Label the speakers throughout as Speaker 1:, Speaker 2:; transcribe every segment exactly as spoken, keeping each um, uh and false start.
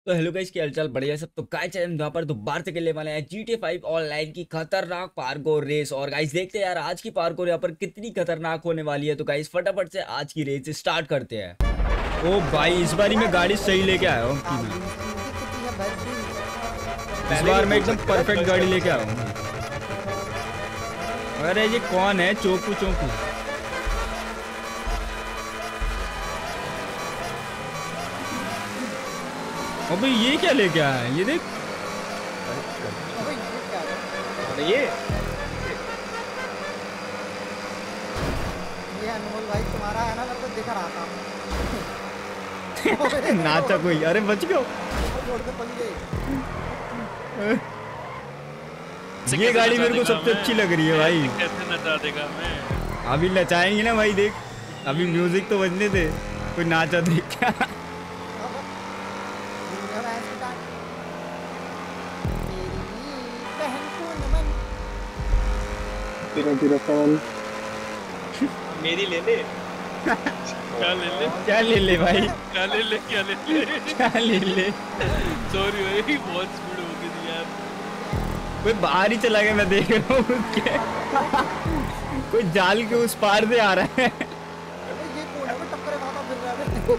Speaker 1: तो hello guys, क्या हालचाल? बढ़िया सब। तो गाइस हम यहाँ पर दोबारा से खेलने वाले हैं जी टी ए फाइव ऑनलाइन की खतरनाक पार्कोर रेस। और गाइस देखते हैं यार आज की पार्कोर यहाँ पर कितनी खतरनाक होने वाली है। तो गाइस फटाफट से आज की रेस स्टार्ट करते हैं। ओ भाई, इस बारी मैं गाड़ी सही लेके आया हूँ कि मैं इस बार मैं एकदम परफेक्ट गाड़ी लेके आया हूँ। अरे ये कौन है? चोकू चोकू। अबे ये क्या लेके आया है? ये देख।
Speaker 2: अरे ये ये अनमोल भाई तुम्हारा है ना, मेरे को दिख रहा था।
Speaker 1: नाचा कोई। अरे बच गया।
Speaker 2: रोड पे पड़ गई।
Speaker 1: ये गाड़ी मेरे को सबसे अच्छी लग रही है भाई।
Speaker 3: कैसे नचा देगा मैं?
Speaker 1: अभी नचाएंगे ना भाई, देख अभी म्यूजिक तो बजने दे। कोई नाचा देख क्या?
Speaker 3: मेरी ले ले। क्या ले ले?
Speaker 1: क्या ले ले भाई?
Speaker 3: क्या ले ले? क्या ले ले?
Speaker 1: क्या ले ले?
Speaker 3: सॉरी भाई, बहुत स्पीड हो गई थी यार।
Speaker 1: कोई बाहर ही चला गया, मैं देख रहा हूँ। कोई जाल के उस पार से आ रहा है।
Speaker 2: ये कौन है? वो टक्कर खाता फिर रहा है।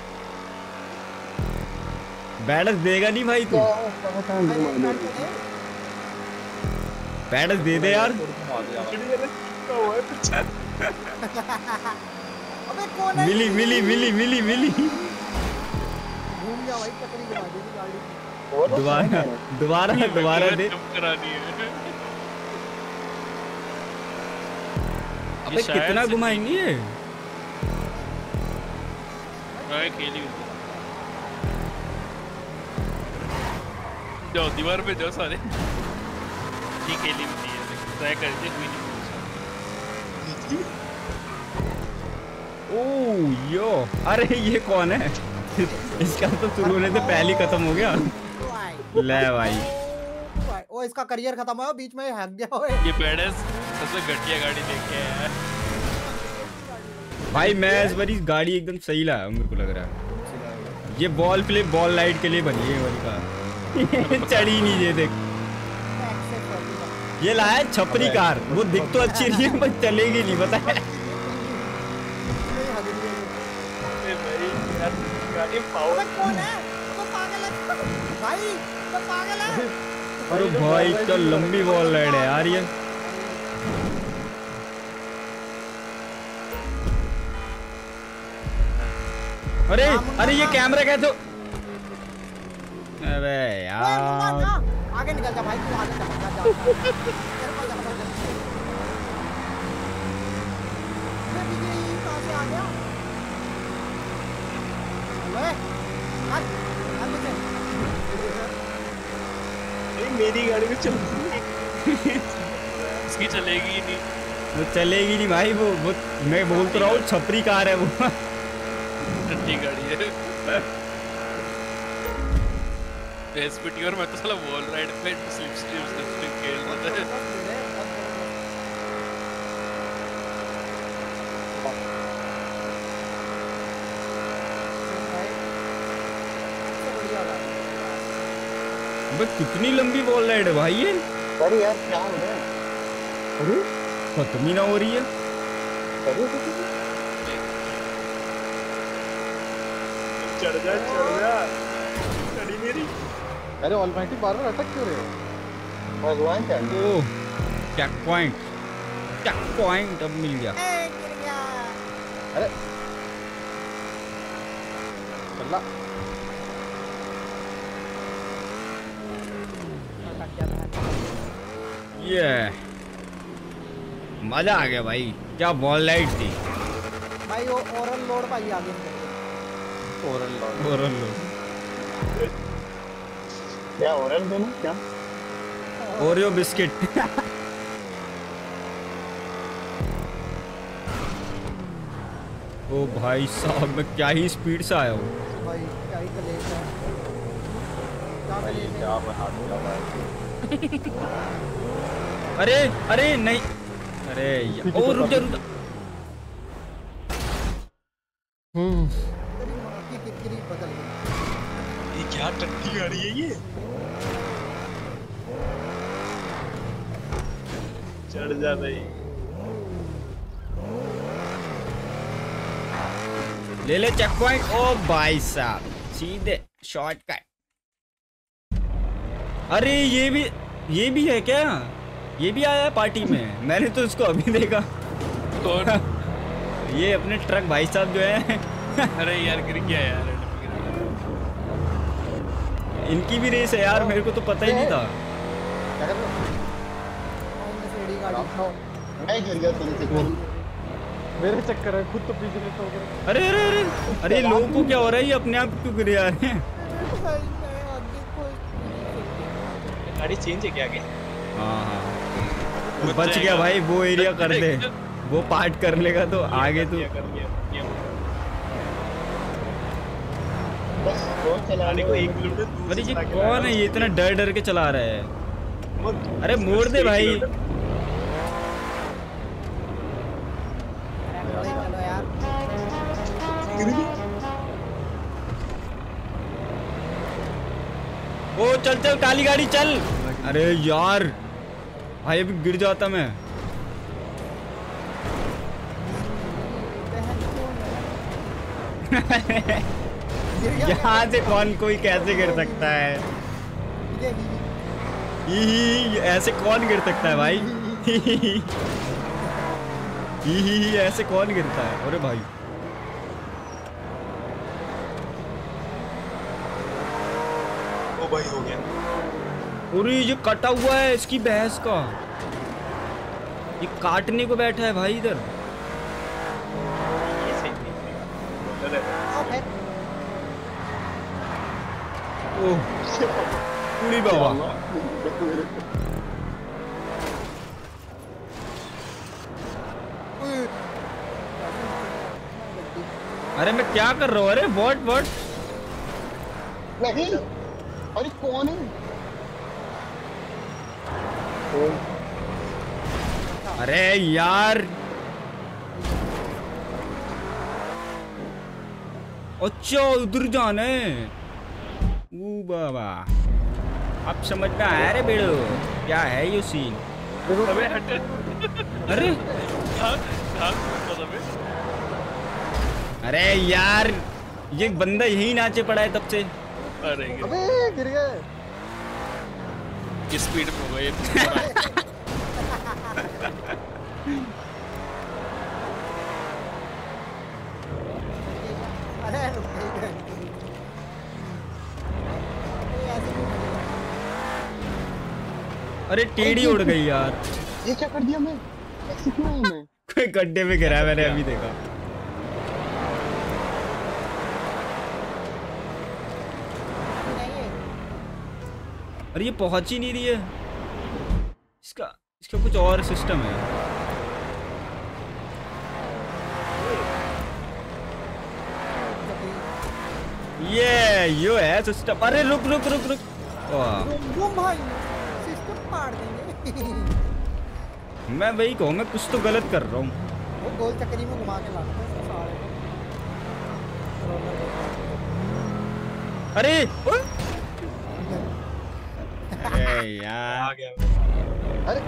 Speaker 1: बैडस देगा नहीं भाई तू? बैडस दे दे यार।
Speaker 2: अबे कौन है?
Speaker 1: मिली मिली मिली मिली मिली।
Speaker 2: घूम गया भाई, चक्री घुमा दी थी गाड़ी।
Speaker 1: दोबारा दोबारा दोबारा दे।
Speaker 3: जंप करानी है।
Speaker 1: अबे कितना घुमाएंगे ये?
Speaker 3: मैं खेली हूँ। जाओ दीवार पे जाओ सारे। ये खेली भी नहीं है, ट्राई करते हुए नहीं।
Speaker 1: ओह यो, अरे ये कौन है? इसका तो शुरू होने से पहले ही खत्म हो गया। ले भाई।
Speaker 2: ओ इसका करियर खत्म हुआ, बीच में हक गया। ओए
Speaker 3: ये बैडस सबसे घटिया गाड़ी लेके आया है
Speaker 1: भाई। मैं इस बार गाड़ी एकदम सही लाया हूं, मेरे को लग रहा है। ये बॉल फ्लिप बॉल लाइट के लिए बनी है वाली कार। चढ़ी नहीं, ये देख। ये लाया है छपरी कार। वो दिख तो अच्छी रही है पर चलेगी नहीं, पता है।
Speaker 3: गाड़ी पावर।
Speaker 2: कौन है? वो पागल है भाई, वो पागल है।
Speaker 1: अरे भाई तो लंबी बॉल लाइट है यार ये। अरे अरे ये कैमरा कैसे? अबे यार
Speaker 2: आगे निकल जा भाई, तू आगे चल जा। जा मैं भी यही कहां से आ गया? ओए आज आज मुझे
Speaker 3: मेरी गाड़ी में चल इसकी चलेगी ही नहीं।
Speaker 1: वो चलेगी नहीं भाई। वो वो मैं बोल तो रहा हूँ छपरी कार है वो।
Speaker 3: ठंडी गाड़ी है। एसपीटी और मैं तो साला वॉल राइड पे स्लिप स्ट्रीम स्लिप स्ट्रीम खेल रहा था।
Speaker 1: बस कितनी लंबी बॉल लाइट है भाई ये।
Speaker 2: अरे यार क्या हो रहा है?
Speaker 1: अरे खत्म ही ना हो रही है।
Speaker 3: चढ़ जा चढ़ जा। गाड़ी मेरी।
Speaker 2: अरे ऑलमाइटी बार बार अटक क्यों रहे हो? भगवान क्या?
Speaker 1: Oh checkpoint, checkpoint अब मिल गया।
Speaker 2: अरे चला
Speaker 1: ये मजा आ गया भाई। क्या बॉल लाइट थी
Speaker 2: भाई। वो ओरल लोड भाई आगे ओरल लोड
Speaker 1: ओरल लोड।
Speaker 2: क्या ओरल देना क्या?
Speaker 1: Oreo biscuit. ओ भाई साहब, मैं क्या ही स्पीड से आया हूँ
Speaker 2: भाई। क्या ही कलेश है, क्या कलेश है।
Speaker 3: क्या बना दिया भाई।
Speaker 1: अरे अरे नहीं, अरे यार। ओ रुक जा रुक जा।
Speaker 2: तेरी माँ की किरकिरी बदल गई।
Speaker 3: ये क्या टक्कर
Speaker 4: की गाड़ी है ये। चढ़ जा भाई।
Speaker 1: ले ले चेक पॉइंट। ओ भाई साहब सीधे शॉर्टकट। अरे ये भी ये भी है क्या? ये भी आया है पार्टी में? मैंने तो इसको अभी देखा।
Speaker 3: कौन?
Speaker 1: ये अपने ट्रक भाई साहब जो है।
Speaker 3: अरे यार गिर गया यार।
Speaker 1: इनकी भी रेस है यार, मेरे को तो पता ही नहीं था।
Speaker 2: क्या कर रहे हो? सीढ़ी गाड़ी
Speaker 5: मैं गिर गया तेरे चक्कर में।
Speaker 2: मेरे चक्कर है, खुद तो पीछे से ठोक रहा हूं।
Speaker 1: अरे अरे अरे अरे लोगों को क्या हो रहा है? ये अपने आप क्यों गिरे आ रहे हैं?
Speaker 4: गाड़ी चेंज है क्या आगे?
Speaker 1: हाँ हाँ बच गया भाई, वो एरिया कर दे, वो पार्ट कर लेगा तो आगे तो।
Speaker 4: कर दिया ये
Speaker 5: बस कौन चला
Speaker 4: गाड़ी को एक किलोमीटर दूर
Speaker 1: अरे
Speaker 4: से
Speaker 1: ये
Speaker 4: चला के
Speaker 1: कौन
Speaker 4: लाया।
Speaker 1: है ये इतना डर डर के चला रहा है?
Speaker 4: वो-
Speaker 1: अरे मोड़ दे भाई।
Speaker 2: चलो यार,
Speaker 1: ओ चल चल काली गाड़ी चल। अरे यार भाई अभी गिर जाता मैं।
Speaker 2: गिर गया।
Speaker 1: यहाँ से कौन कोई कैसे गिर सकता है?
Speaker 2: ये
Speaker 1: ही ही ऐसे कौन गिर सकता है भाई? ही ही ही ही ही ऐसे कौन गिरता है? अरे भाई
Speaker 4: ओ भाई हो गया।
Speaker 1: अरे ये कटा हुआ है इसकी भैंस का, ये काटने को बैठा है भाई इधर।
Speaker 4: ये सही नहीं है।
Speaker 2: ऑफ है।
Speaker 1: ओह पूरी बाबा। अरे मैं क्या कर रहा हूँ? अरे व्हाट व्हाट?
Speaker 5: नहीं अरे कौन है?
Speaker 1: अरे यार अच्छा उधर जाना है। ओ बाबा अब समझ में आया रे बेड़ो, क्या है ये सीन?
Speaker 3: अबे हट।
Speaker 1: अरे
Speaker 3: हाँ हाँ बता बे।
Speaker 1: अरे यार ये बंदा यही नाचे पड़ा है तब से।
Speaker 3: अरे गिर
Speaker 2: अबे गिर गए।
Speaker 3: किस स्पीड में होगा ये?
Speaker 2: अरे रुक गए। ये ऐसे क्यों कर रहे
Speaker 1: अरे टेढ़ी उड़ गई यार।
Speaker 5: ये क्या कर दिया मैं? ऐसे क्यों हूँ मैं?
Speaker 1: कोई गड्ढे में गिरा है, मैंने अभी देखा।
Speaker 2: हो? नहीं है।
Speaker 1: अरे ये पहुंच ही नहीं रही है। इसका इसका कुछ और सिस्टम है। ये यो है सिस्टम। अरे रुक रुक रुक रुक। वाह
Speaker 2: घूम भाई, सिस्टम मार देंगे।
Speaker 1: मैं वही कहूँ, मैं कुछ तो गलत कर रहा हूँ।
Speaker 2: वो गोल चक्करी में घुमा के लाता है सारे को।
Speaker 1: अरे उय! अरे यार
Speaker 4: आ गया।
Speaker 5: अरे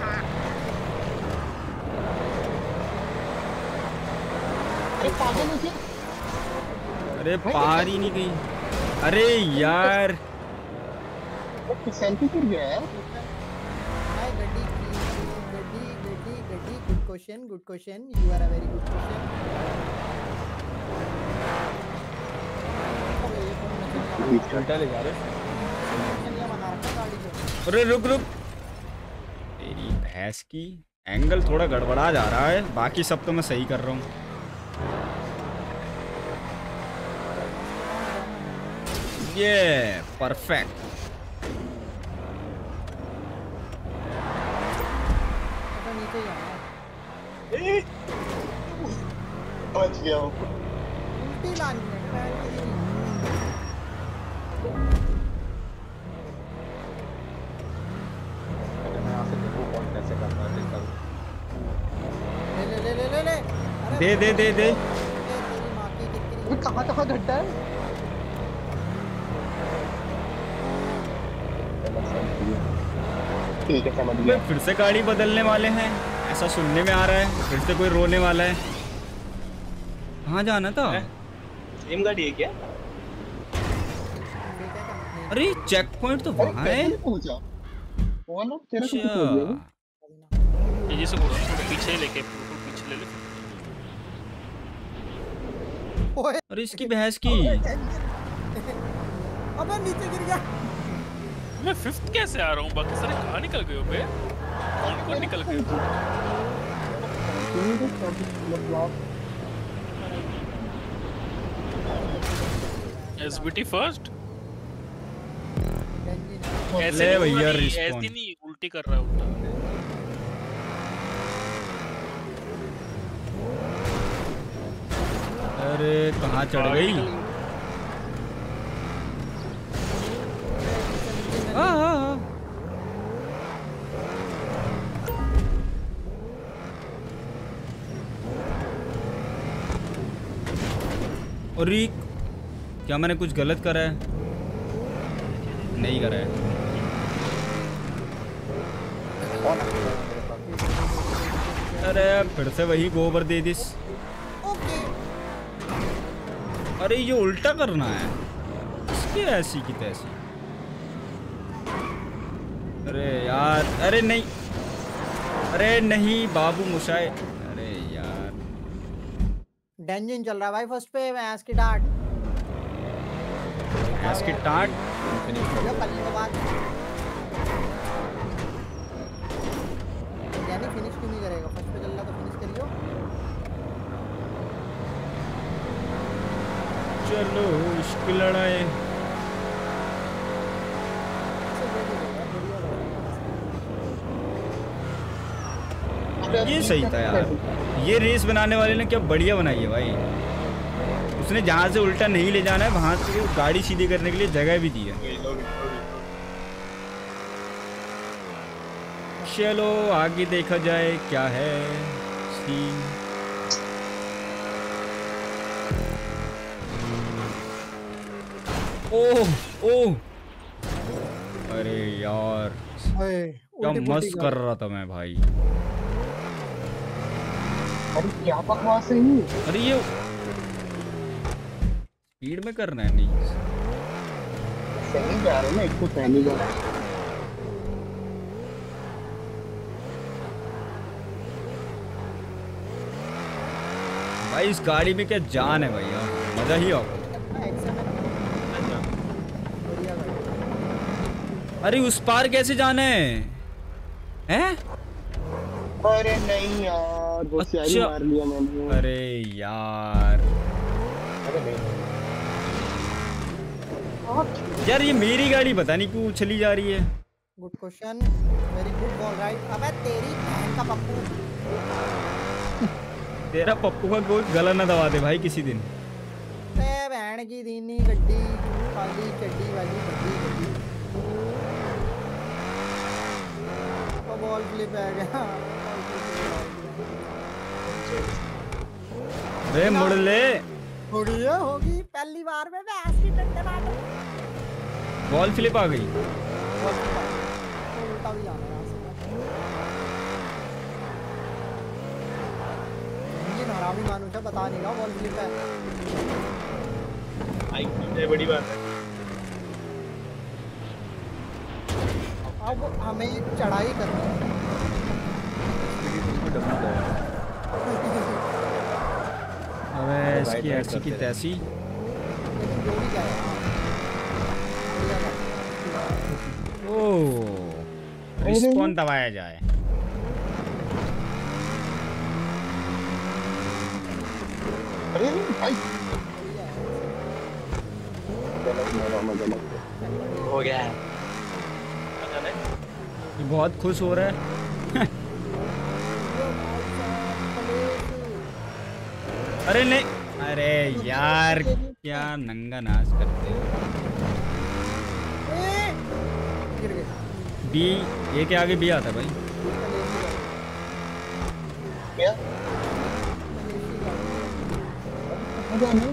Speaker 5: अरे पागल हो क्या?
Speaker 1: अरे पार ही नहीं गई। अरे यार
Speaker 5: सेल्फी कर गया है।
Speaker 2: हाय गड्डी गड्डी गड्डी गड्डी good question good question you are a very good question.
Speaker 5: उल्टा ले जा रहे।
Speaker 2: बना रखा है गाड़ी को।
Speaker 1: अरे रुक रुक। तेरी भैंस की एंगल थोड़ा गड़बड़ा जा रहा है, बाकी सब तो मैं सही कर रहा हूँ। ये परफेक्ट।
Speaker 2: तो नीचे ही आना।
Speaker 4: ए,
Speaker 5: बच गया हूँ।
Speaker 2: उल्टी लानी है पैर की नहीं।
Speaker 5: मैं यहाँ से देखूँ कौन कैसे करता है देखता हूँ।
Speaker 2: ले ले ले ले ले ले। अरे
Speaker 1: दे दे दे दे।
Speaker 2: तेरी माँ की कितनी।
Speaker 5: अबे कहाँ कहाँ गड्ढा है? ठीक है समझ
Speaker 1: वे
Speaker 5: गया।
Speaker 1: फिर से गाड़ी बदलने वाले हैं, ऐसा सुनने में आ रहा है। फिर से कोई रोने वाला है। कहाँ जाना था?
Speaker 4: सेम गाड़ी है क्या?
Speaker 1: अरे चेक पॉइंट तो
Speaker 5: अरे
Speaker 1: वहाँ है।
Speaker 5: कैसे नहीं पहुंचा? कौन है? तेरा कुछ हो गया
Speaker 1: अच्छा,
Speaker 5: क्या?
Speaker 3: ये से बोलो थोड़ा पीछे ही लेके बिल्कुल पीछे ले ले।
Speaker 2: ओए
Speaker 1: अरे इसकी बहस की।
Speaker 2: अबे नीचे गिर गया।
Speaker 3: मैं फिफ्थ कैसे आ रहा हूँ? बाकी सारे कहाँ निकल गए हो बे? कौन कौन निकल गए? SBT first. ऐसे
Speaker 1: ले
Speaker 3: नहीं
Speaker 1: भैया,
Speaker 3: हुआ, नहीं,
Speaker 1: respawn।
Speaker 3: ऐसे नहीं उल्टी कर रहा है उल्टा।
Speaker 1: अरे कहाँ चढ़ गई? हाँ हाँ हाँ। अरे क्या मैंने कुछ गलत करा है? नहीं करा है। अरे फिर से वही गोबर दे दिस।
Speaker 2: ओके
Speaker 1: अरे ये उल्टा करना है इसकी, ऐसी की तैसी। अरे यार, अरे नहीं, अरे नहीं बाबू मुशाए। अरे यार
Speaker 2: डेंजन चल रहा है भाई फर्स्ट पे। मैं की डांट
Speaker 1: इसकी टाट।
Speaker 2: ये पल्ली के बाद यानी फिनिश क्यों नहीं करेगा? फर्स्ट पे चल रहा तो फिनिश करियो।
Speaker 1: चलो इश्क लड़ाए। ये सही था यार, ये रेस बनाने वाले ने क्या बढ़िया बनाई है भाई। उसने जहाँ से उल्टा नहीं ले जाना है वहाँ से गाड़ी सीधी करने के लिए जगह भी दी है। चलो आगे देखा जाए क्या है सीन। ओह ओह, अरे यार क्या मस्त कर रहा था मैं भाई।
Speaker 5: अरे क्या बकवास है ये?
Speaker 1: अरे ये स्पीड में करना है नहीं।
Speaker 5: सही जा रहे हैं ना, एक तो पहली बार।
Speaker 1: भाई इस गाड़ी में क्या जान है भैया, मजा ही आओ। अरे उस पार कैसे जाना है? हैं?
Speaker 5: अरे नहीं यार, होशियारी
Speaker 1: अच्छा।
Speaker 5: मार लिया मैंने।
Speaker 1: अरे यार,
Speaker 5: अरे नहीं
Speaker 1: यार ये मेरी गाड़ी पता नहीं क्यों उछली जा रही है।
Speaker 2: Good question, very good ball right. अबे तेरी बहन का पप्पू।
Speaker 1: तेरा पप्पू का कोई गला ना दबा दे भाई किसी दिन।
Speaker 2: ते बहन की दीनी गड्डी वाली चड्डी वाली गड्डी गड्डी। तो बॉल फ्लिप आ गया।
Speaker 1: अरे मुड़ ले।
Speaker 2: थोड़ी है होगी पहली बार में मैं ऐसी डंडे मार।
Speaker 1: बॉल फ्लिप आ गई।
Speaker 2: बॉल फ्लिप आ गई। तो उल्टा भी जाना है यहाँ से। ये हरामी मानुष है, बता नहीं रहा बॉल फ्लिप है।
Speaker 4: आई है बड़ी बात है।
Speaker 2: अब हमें चढ़ाई करनी है।
Speaker 1: अबे इसकी ऐसी की तैसी।
Speaker 2: लेकिन जो भी क्या है
Speaker 1: ओह, रिस्पॉन दबाया जाए।
Speaker 5: अरे भाई गलत मारा मैं, गलत।
Speaker 4: हो गया है। अच्छा नहीं?
Speaker 1: ये बहुत खुश हो रहा है। अरे नहीं, अरे यार क्या नंगा नाच करते हो।
Speaker 2: गिर गए।
Speaker 1: बी ए के आगे बी आता है भाई।
Speaker 5: क्या? कहाँ जाना है?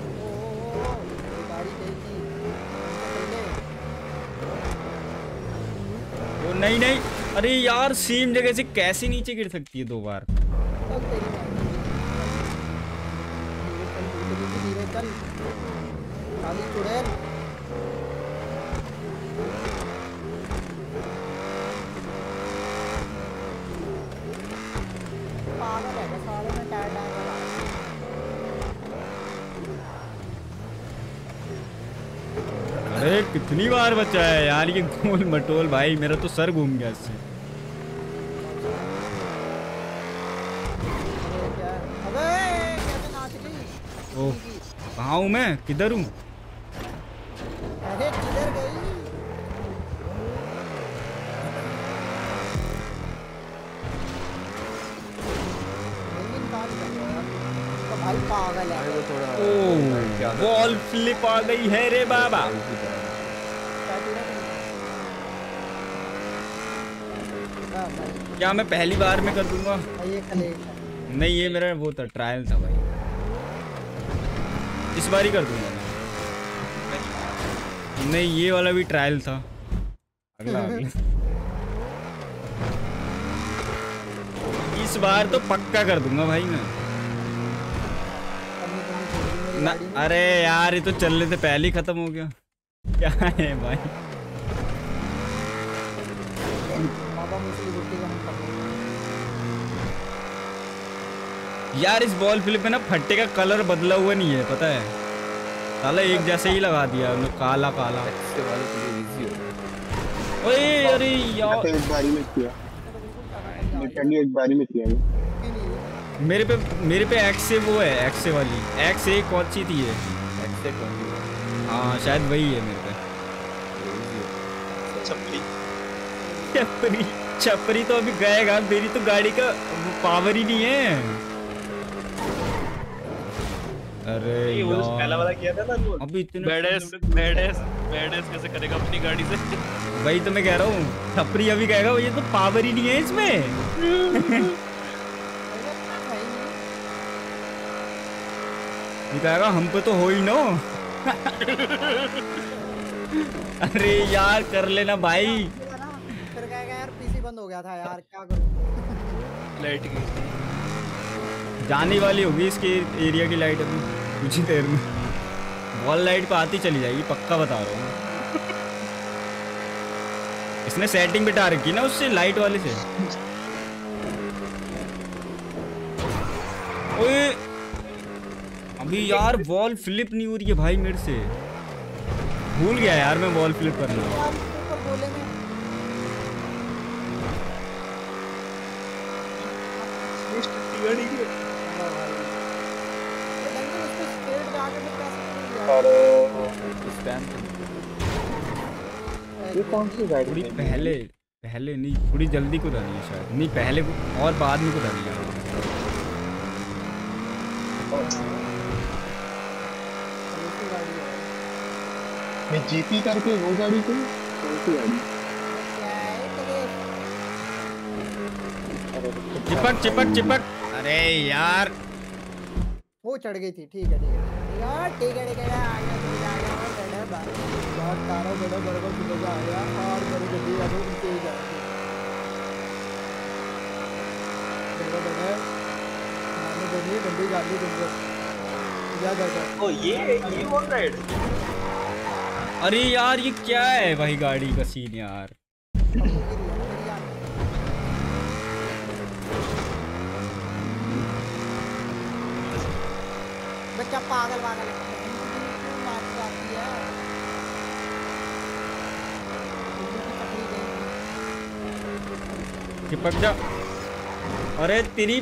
Speaker 2: गाड़ी देखी
Speaker 1: नहीं नहीं, अरे यार सेम जगह से कैसे नीचे गिर सकती है दो बार?
Speaker 2: चल तेरी माँ। धीरे चल, धीरे चल, काली चुड़ैल। पागल है क्या साले में टायर टायर लगा।
Speaker 1: अरे कितनी बार बचा है यार ये गोल मटोल भाई, मेरा तो सर घूम गया इससे।
Speaker 2: अबे क्या, अबे कैसे नाच गई।
Speaker 1: ओह कहाँ हूँ मैं, किधर हूँ?
Speaker 2: अरे किधर गई। लेकिन कहाँ निकल गया यार, तो भाई पागल है।
Speaker 6: वो थोड़ा
Speaker 1: ओह बॉल फ्लिप आ गई है रे बाबा।
Speaker 2: क्या तूने की? हाँ भाई,
Speaker 1: क्या मैं पहली बार में कर दूंगा?
Speaker 2: भाई ये कलेश है।
Speaker 1: नहीं ये मेरा वो था, ट्रायल था भाई, इस बार ही कर दूंगा मैं। नहीं ये वाला भी ट्रायल था, अगला अगला। इस बार तो पक्का कर दूंगा भाई मैं।
Speaker 2: कमी कमी छोड़ दी मेरी
Speaker 1: ना
Speaker 2: गाड़ी में।
Speaker 1: अरे यार ये तो चलने से पहले ही खत्म हो गया, क्या है भाई?
Speaker 2: बाबा मुझसे रोटी का हम कर लेंगे।
Speaker 1: यार इस बॉल फ्लिप में ना फट्टे का कलर बदला हुआ नहीं है, पता है? साला एक जैसे ही लगा दिया उन्होंने, काला काला।
Speaker 6: इसके बाद तो ये इजी हो।
Speaker 1: ओए अरे
Speaker 5: मैं
Speaker 1: यार
Speaker 5: तो एक बारी में किया, मैं चलिए एक बारी में किया ये।
Speaker 2: नहीं, नहीं,
Speaker 1: मेरे पे मेरे पे एक्स से वो है, एक्स से वाली, एक्स ए कौन सी थी ये?
Speaker 6: एक्सेप्ट कर दिया।
Speaker 1: हाँ शायद वही है मेरे पे।
Speaker 4: छपरी
Speaker 1: छपरी छपरी तो अभी गएगा, मेरी तो गाड़ी का पावर ही नहीं है। अरे
Speaker 4: ये वो जो पहला
Speaker 1: यार
Speaker 4: वाला किया था ना वो
Speaker 1: अभी इतने
Speaker 3: बैडेस बैडेस बैडेस कैसे करेगा अपनी गाड़ी से?
Speaker 1: वही तो मैं कह रहा हूँ, छपरी अभी कहेगा ये तो पावर ही नहीं है इसमें। ये कहेगा हम पे तो हो ही नो। अरे यार कर लेना भाई।
Speaker 2: फिर कहेगा यार पीसी बंद हो गया था यार, क्या करूं।
Speaker 3: लाइट गई।
Speaker 1: जाने वाली होगी इसके एरिया की लाइट अभी कुछ ही देर में। वॉल लाइट पे आती चली जाएगी, पक्का बता रहा हूँ। इसने सेटिंग बिठा रखी ना उससे, लाइट वाले से। ओए अभी यार वॉल फ्लिप नहीं हो रही है भाई मेरे से, भूल गया यार मैं वॉल फ्लिप करना।
Speaker 2: यार ऊपर बोले में
Speaker 4: गाड़ी के
Speaker 2: अरे भाई, ये लंदन उस पे स्ट्रेट जाके फिर कैसे करेंगे?
Speaker 5: और
Speaker 6: स्पैम
Speaker 5: ये कौन सी गाड़ी
Speaker 1: थोड़ी
Speaker 5: है?
Speaker 1: पहले पहले नहीं, थोड़ी जल्दी कुदानी है शायद, नहीं पहले और बाद में कुदानी है।
Speaker 2: दूसरी गाड़ी है।
Speaker 5: मैं जीपी करके वो गाड़ी को कौन सी गाड़ी?
Speaker 2: क्या है कलेश?
Speaker 5: अरे
Speaker 1: चिपक चिपक चिपक। अरे यार
Speaker 2: वो चढ़ गई थी, ठीक है ठीक है यार, ठीक है ठीक है आ गया तू आ गया और बैठा बात बहुत तारा बड़ा बड़ा बड़ा सुबह आ गया और बड़ी गड्डी अब उनके ही जाएगी। बड़ा बड़ा माने बनी गड्डी गाड़ी तुमको जा जा जा।
Speaker 4: ओ ये ये वन राइड
Speaker 1: अरे यार ये क्या है भाई गाड़ी का सीन यार।
Speaker 2: अब वो गिरी है ना मेरी यार। बच्चा पागल पागल है, क्यों मारती आती है? बिल्ली की पकड़ी गई।
Speaker 1: चिपक जा। अरे तेरी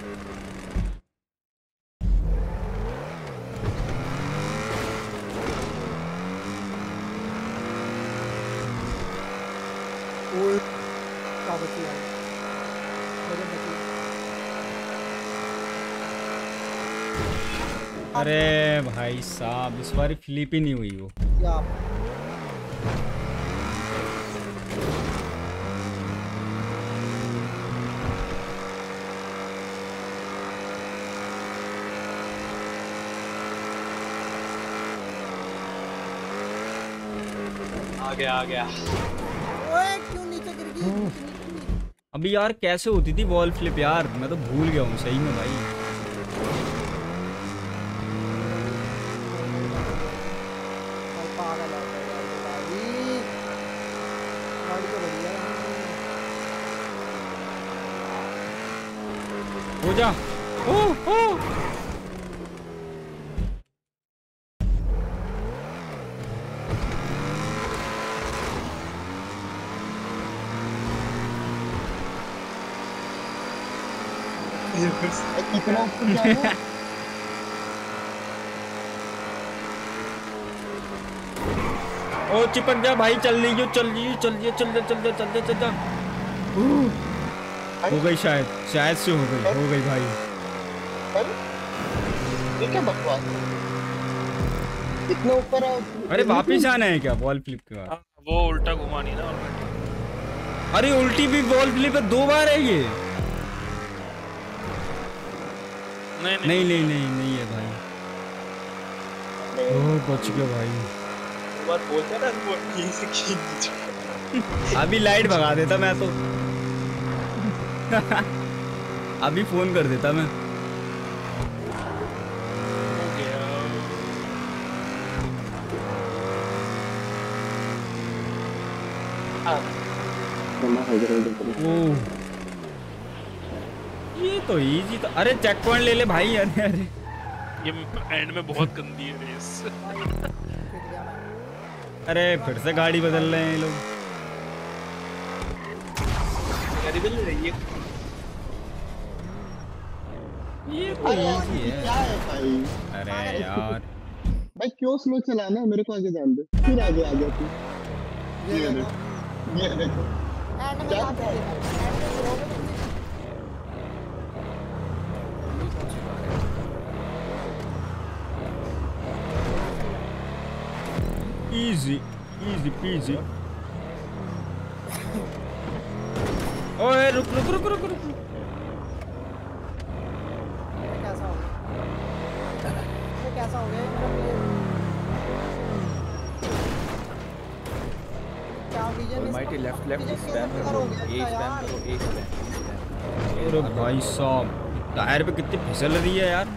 Speaker 2: ओए क्या बची यार, मेरे बची।
Speaker 1: अरे भाई साहब इस बार फ्लिप ही नहीं हुई वो।
Speaker 2: या
Speaker 4: आ गया आ गया।
Speaker 2: ओए क्यों नीचे गिर
Speaker 1: अभी यार कैसे होती थी वॉल फ्लिप यार, मैं तो भूल गया हूँ सही में भाई।
Speaker 2: पागल हो गया यार ये गाड़ी। गाड़ी तो बढ़िया है।
Speaker 1: हो जा। ओ ओ
Speaker 5: कितना ऊपर जा रहा है?
Speaker 1: ओ चिपक जा भाई, चल रही हो चल रही हो चल रही हो चल जा चल जा चल जा चल जा। हो गई शायद, शायद से हो गई हो गई भाई।
Speaker 5: अरे ये क्या बकवास है? इतना ऊपर आओ।
Speaker 1: अरे वापिस आना है क्या वॉल फ्लिप के बाद?
Speaker 3: हाँ, वो उल्टा घुमा नहीं ना ऑलरेडी।
Speaker 1: अरे उल्टी भी वॉल फ्लिप है, दो बार है ये।
Speaker 3: नहीं
Speaker 1: नहीं नहीं नहीं नहीं है भाई। ओह बच गया भाई।
Speaker 4: बात बोलता ना वो यहीं से खींच।
Speaker 1: अभी लाइट भगा देता मैं तो। अभी फोन कर देता मैं।
Speaker 3: हो गया।
Speaker 1: ओह ये तो इजी था। अरे चेक पॉइंट ले ले भाई। अरे अरे
Speaker 3: ये एंड में बहुत गंदी है रेस।
Speaker 1: अरे फिर से गाड़ी बदल रहे हैं ये लोग।
Speaker 4: गाड़ी बदल रही है।
Speaker 1: ये तो इजी है।
Speaker 5: क्या है भाई?
Speaker 1: अरे यार
Speaker 5: भाई क्यों स्लो चलाना है? मेरे को आगे जान दे, फिर आगे आ गया तू। ये देखो ये देखो
Speaker 2: एंड में
Speaker 5: क्या
Speaker 2: बात है, एंड में गिरोगे तुम।
Speaker 1: Easy easy peasy. ओए रुक रुक रुक रुक रुक।
Speaker 2: ये कैसा हो गया? ये कैसा हो गया मेरा प्लेयर? क्या vision
Speaker 6: Almighty left left spam करो, A spam करो, A spam।
Speaker 1: अरे भाई साहब टायर पे कितनी फिसल रही है यार।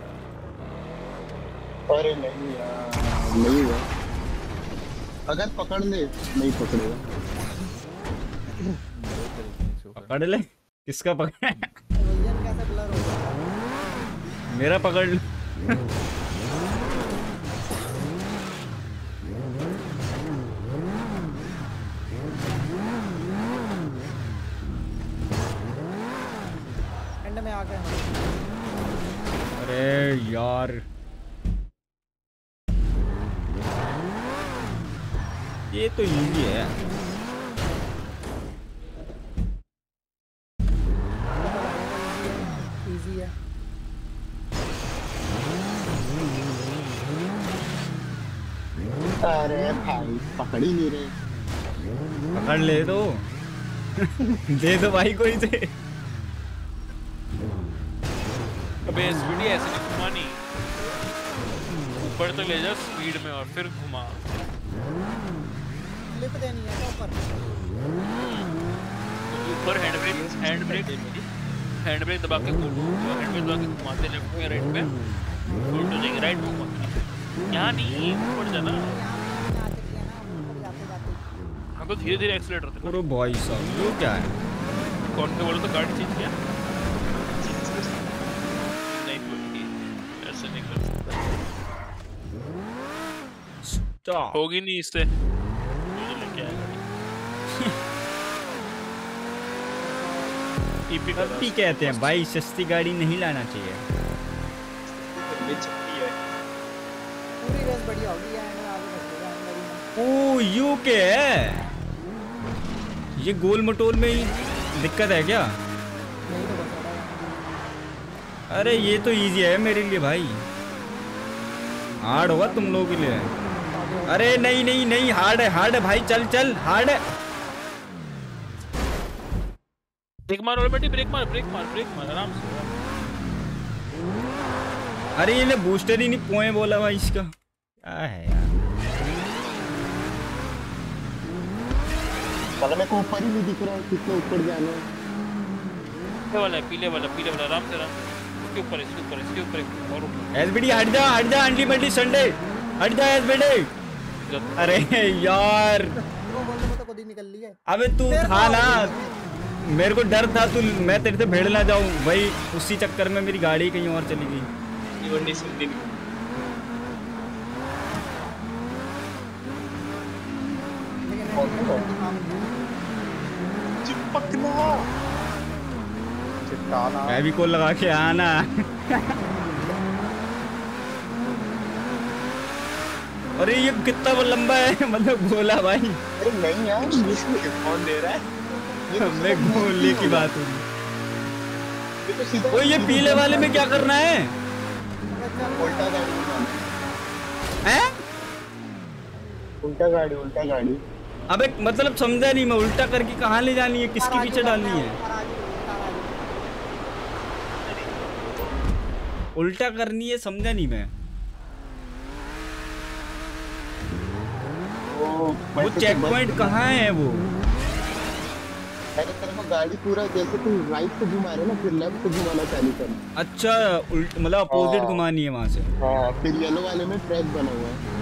Speaker 5: अरे नहीं यार नहीं हुआ। अगर पकड़ ले नहीं पकड़ेगा।
Speaker 1: पकड़ ले। किसका पकड़?
Speaker 2: विजन कैसा ब्लर हो गया?
Speaker 1: मेरा पकड़ ले।
Speaker 2: एंड में आ गए।
Speaker 1: अरे यार ये तो इजी है।
Speaker 2: इजी है।
Speaker 5: अरे भाई पकड़ ही नहीं रहे।
Speaker 1: पकड़ ले दो। दे दो भाई कोई से।
Speaker 3: अबे एसवीडी ऐसे नहीं घुमानी, ऊपर तो ले जा स्पीड में और फिर घुमा।
Speaker 2: फ्लिप देनी है तो ऊपर।
Speaker 3: ऊपर hand brake hand brake hand brake दबा के हैंड ब्रेक दबा के घुमाते लेफ्ट में राइट में उल्टो जाएंगे राइट में घुमाते। यहाँ नहीं ऊपर जाना।
Speaker 2: यहाँ आते किया ना ऊपर जाते जाते।
Speaker 3: हम तो धीरे धीरे एक्सीलेटर देते।
Speaker 1: अरे भाई साहब ये क्या है?
Speaker 3: कौन के बोलो तो गाड़ी चेंज किया। नहीं बोली ऐसे नहीं कर सकता।
Speaker 1: स्टॉप।
Speaker 3: होगी नहीं इससे। मुझे लेके आएगा। टीपी का
Speaker 1: गलती कहते हैं भाई, सस्ती गाड़ी नहीं लाना चाहिए।
Speaker 2: पूरी रेस बढ़िया होगी एंड में आगे बढ़ेगा एंड में।
Speaker 1: ओ यू के है ये गोल मटोल में ही दिक्कत है क्या?
Speaker 2: नहीं तो बता रहा है।
Speaker 1: अरे ये तो इजी है मेरे लिए भाई। हार्ड होगा तुम लोगों के लिए। अरे नहीं नहीं नहीं हार्ड है हार्ड है भाई। चल चल हार्ड है।
Speaker 3: ब्रेक मार और बेटी ब्रेक मार ब्रेक मार ब्रेक मार आराम से।
Speaker 1: अरे ये बूस्टर ही नहीं पोए बोला भाई इसका। क्या है यार?
Speaker 5: मतलब मेरे को ऊपर ही नहीं दिख रहा है कितना ऊपर जाना है।
Speaker 3: पीले वाला है, पीले वाला पीले वाला आराम से आराम इसके ऊपर इसके ऊपर इसके ऊपर और ऊपर।
Speaker 1: एसबीडी हट जा हट जा अंडी मंडी संडे हट जा एसबीडी। अरे यार
Speaker 2: वो बोलते बोलते खुद ही निकल ली है।
Speaker 1: अबे तू था ना, मेरे को डर था तू मैं तेरे से भिड़ ना जाऊं भाई, उसी चक्कर में मेरी गाड़ी कहीं और चली गई।
Speaker 4: ये वंडी सुनती नहीं। चिपकना
Speaker 5: चिपकाना
Speaker 1: मैं भी कॉल लगा के आना। अरे ये कितना वो लंबा है मतलब गोला भाई।
Speaker 5: अरे नहीं यार ये
Speaker 4: कौन दे रहा है?
Speaker 5: ये तो
Speaker 1: मैं
Speaker 5: सिर्फ
Speaker 1: गोले की बात हुई।
Speaker 5: ये तो सीधा
Speaker 1: ओ ये पीले वाले में क्या करना है
Speaker 5: उल्टा गाड़ी उठाना।
Speaker 1: हैं?
Speaker 5: उल्टा गाड़ी उल्टा गाड़ी
Speaker 1: अबे मतलब समझा नहीं मैं, उल्टा करके कहाँ ले जानी है, किसके पीछे डालनी है? उल्टा करनी है समझा नहीं मैं।
Speaker 5: वो
Speaker 1: वो चेक पॉइंट कहाँ है वो?
Speaker 5: अरे तेरे को गाड़ी पूरा जैसे तू राइट से घुमा रहे ना फिर लेफ्ट से घुमाना चालू करना।
Speaker 1: अच्छा उल्ट मतलब अपोजिट
Speaker 5: हाँ।
Speaker 1: घुमानी है वहाँ से।
Speaker 5: हाँ फिर येलो वाले में ट्रैक बना हुआ है।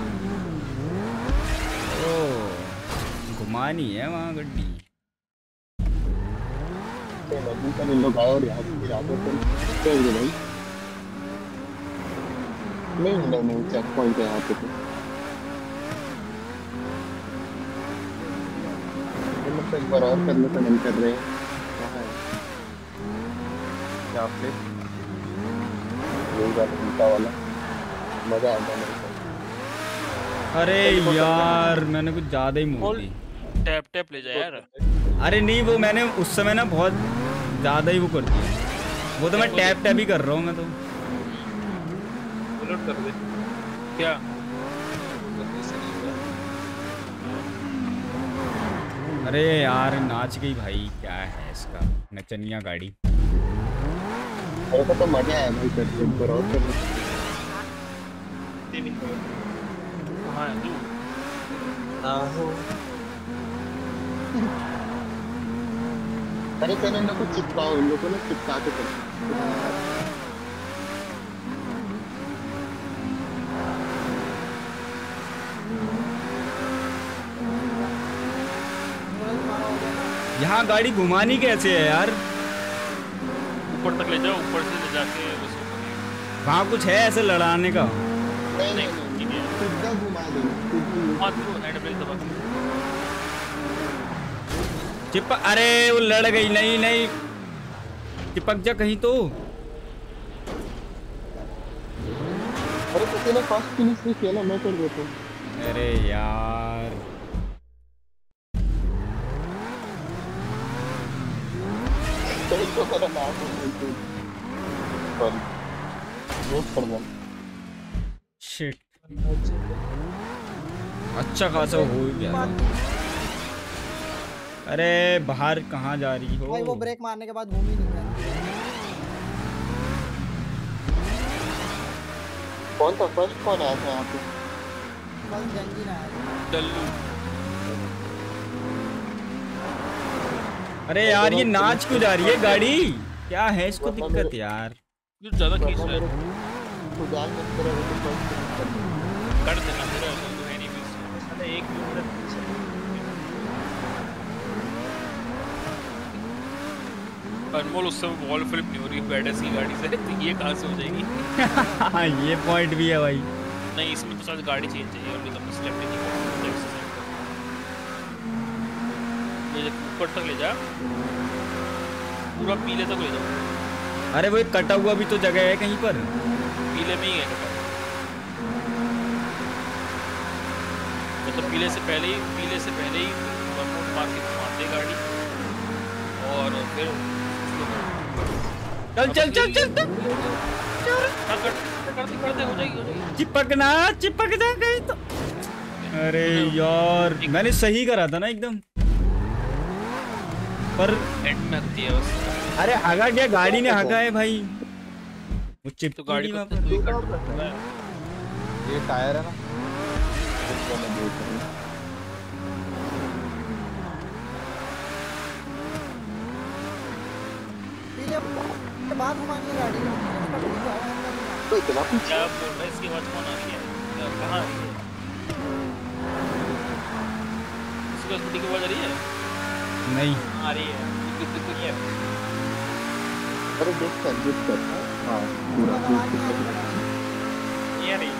Speaker 1: ओ घुमानी है वहाँ गड्डी।
Speaker 5: नदी का लोग आओ और यहाँ पे यहाँ पे चल दे भाई। नहीं नहीं नहीं चेक पॉइंट है यहाँ पे तो। मतलब एक बार और करने का मन कर रहे हैं। कहाँ है? यहाँ पे यही वाला उल्टा वाला मजा आता है मेरे को।
Speaker 1: अरे यार मैंने कुछ ज्यादा ही मोड़ दी।
Speaker 3: टैप टैप ले जा यार।
Speaker 1: अरे नहीं वो मैंने उस समय ना बहुत ज्यादा ही वो कर दिया, वो तो मैं टैप टैप ही कर रहा हूँ मैं तो।
Speaker 4: उलट कर दे।
Speaker 3: क्या
Speaker 1: अरे यार नाच गई भाई, क्या है इसका नचनिया गाड़ी।
Speaker 5: मेरे को तो मजा आया भाई करके एक बार और करने का।
Speaker 3: कहाँ है तू?
Speaker 4: आहो
Speaker 5: अरे पहले इन लोग को चिपकाओ, इन लोग को ना चिपका के करो।
Speaker 1: यहाँ गाड़ी घुमानी कैसे है यार?
Speaker 3: ऊपर तक ले जाओ, ऊपर से ले जाके उसको करें।
Speaker 1: वहाँ कुछ है ऐसे लड़ाने का?
Speaker 5: नहीं नहीं नहीं
Speaker 3: ठीक है
Speaker 5: सीधा घुमा दो सीधी।
Speaker 3: मत तू हैंड ब्रेक दबा के।
Speaker 1: चिपक, अरे वो लड़ गई। नहीं नहीं चिपक जा कहीं तो।
Speaker 5: अरे किसी ने फर्स्ट फिनिश नहीं किया ना, मैं कर देता हूँ।
Speaker 1: अरे यार
Speaker 5: तो मेरा नाम है सॉरी वो कर दो।
Speaker 1: शिट अच्छा खासा हो गया। अरे बाहर कहाँ जा रही हो?
Speaker 2: भाई वो ब्रेक मारने के बाद घूम ही नहीं रहा।
Speaker 5: कौन था फर्स्ट कौन आया था यहाँ पे?
Speaker 2: कल जंगी ना आया।
Speaker 3: डल्लू
Speaker 1: अरे यार ये नाच क्यों जा रही है गाड़ी? क्या है इसको दिक्कत यार?
Speaker 3: जो ज्यादा खींच रहा है
Speaker 5: खुदा ने तेरा वो तो फर्स्ट फिनिश कर दिया।
Speaker 3: कर देना मेरा डल्लू है नहीं बीच साले एक किलोमीटर अनमोल उस समय वॉल फ्लिप नहीं हो रही बैड सी गाड़ी से, तो ये कहाँ से हो जाएगी?
Speaker 1: ये पॉइंट भी है भाई।
Speaker 3: नहीं इसमें तो शायद गाड़ी चेंज चाहिए और नहीं तो स्लैप नहीं कर लेफ्ट से ये ऊपर तक ले जा, पूरा पीले तक ले जा।
Speaker 1: अरे वो एक कटा हुआ भी तो जगह है कहीं पर।
Speaker 3: पीले में ही है कटा, मतलब पीले से पहले ही पीले से पहले ही बर्नआउट मार के मार दे गाड़ी और फिर
Speaker 1: चल चल चल चल चल
Speaker 3: करते करते करते हो जाएगी हो जाएगी।
Speaker 1: चिपकना चिपक जा कहीं तो। अरे यार मैंने सही करा था ना एकदम, पर
Speaker 3: एंड में हकती है बस।
Speaker 1: अरे हगा क्या, गाड़ी ने हगा है भाई। वो चिप
Speaker 3: तो गाड़ी को
Speaker 1: पर।
Speaker 3: तू ही कंट्रोल कर रहा है।
Speaker 5: ये टायर है ना इसको मैं देख रहा हूँ।
Speaker 2: बात घुमानी है गाड़ी
Speaker 5: तो इतना पीछे
Speaker 3: क्या बोल रहा है? इसकी आवाज कौन आ रही है? क्या- कहाँ आ रही है? इसकी आवाज की आवाज आ रही है?
Speaker 1: नहीं
Speaker 3: आ रही है। कितनी कुछ है?
Speaker 5: अरे देख कर देख कर हाँ पूरा
Speaker 3: ये नहीं।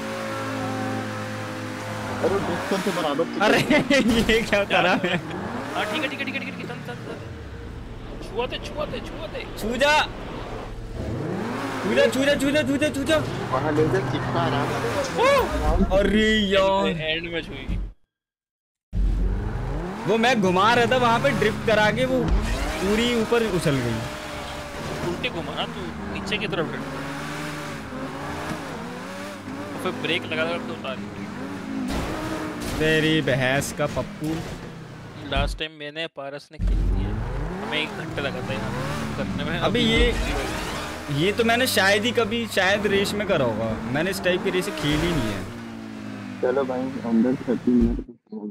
Speaker 5: अरे देख कर के बराबर तो
Speaker 1: अरे ये क्या करा है?
Speaker 3: हाँ ठीक है ठीक है ठीक है ठीक है चल चल चल। छुआते छुआते छुआते।
Speaker 1: छूजा छूजा छूजा छूजा छूजा छूजा
Speaker 5: वहाँ लेकर चिपका रहा
Speaker 1: अरे यार
Speaker 3: एंड में छुई।
Speaker 1: वो मैं घुमा रहा था वहां पे ड्रिफ्ट करा के वो पूरी ऊपर उछल गई।
Speaker 3: उल्टे घुमा ना तू नीचे की तरफ ड्रिफ्ट। और फिर ब्रेक लगा लगा तो उतारी।
Speaker 1: तेरी बहस का पप्पू।
Speaker 3: लास्ट टाइम मैंने पारस ने खेली थी हमें एक घंटा लगा था यहाँ करने में।
Speaker 1: अभी ये ये तो मैंने शायद ही कभी शायद रेस में करा होगा। मैंने इस टाइप की रेस खेली नहीं है।
Speaker 5: चलो भाई अंदर थर्टी मिनट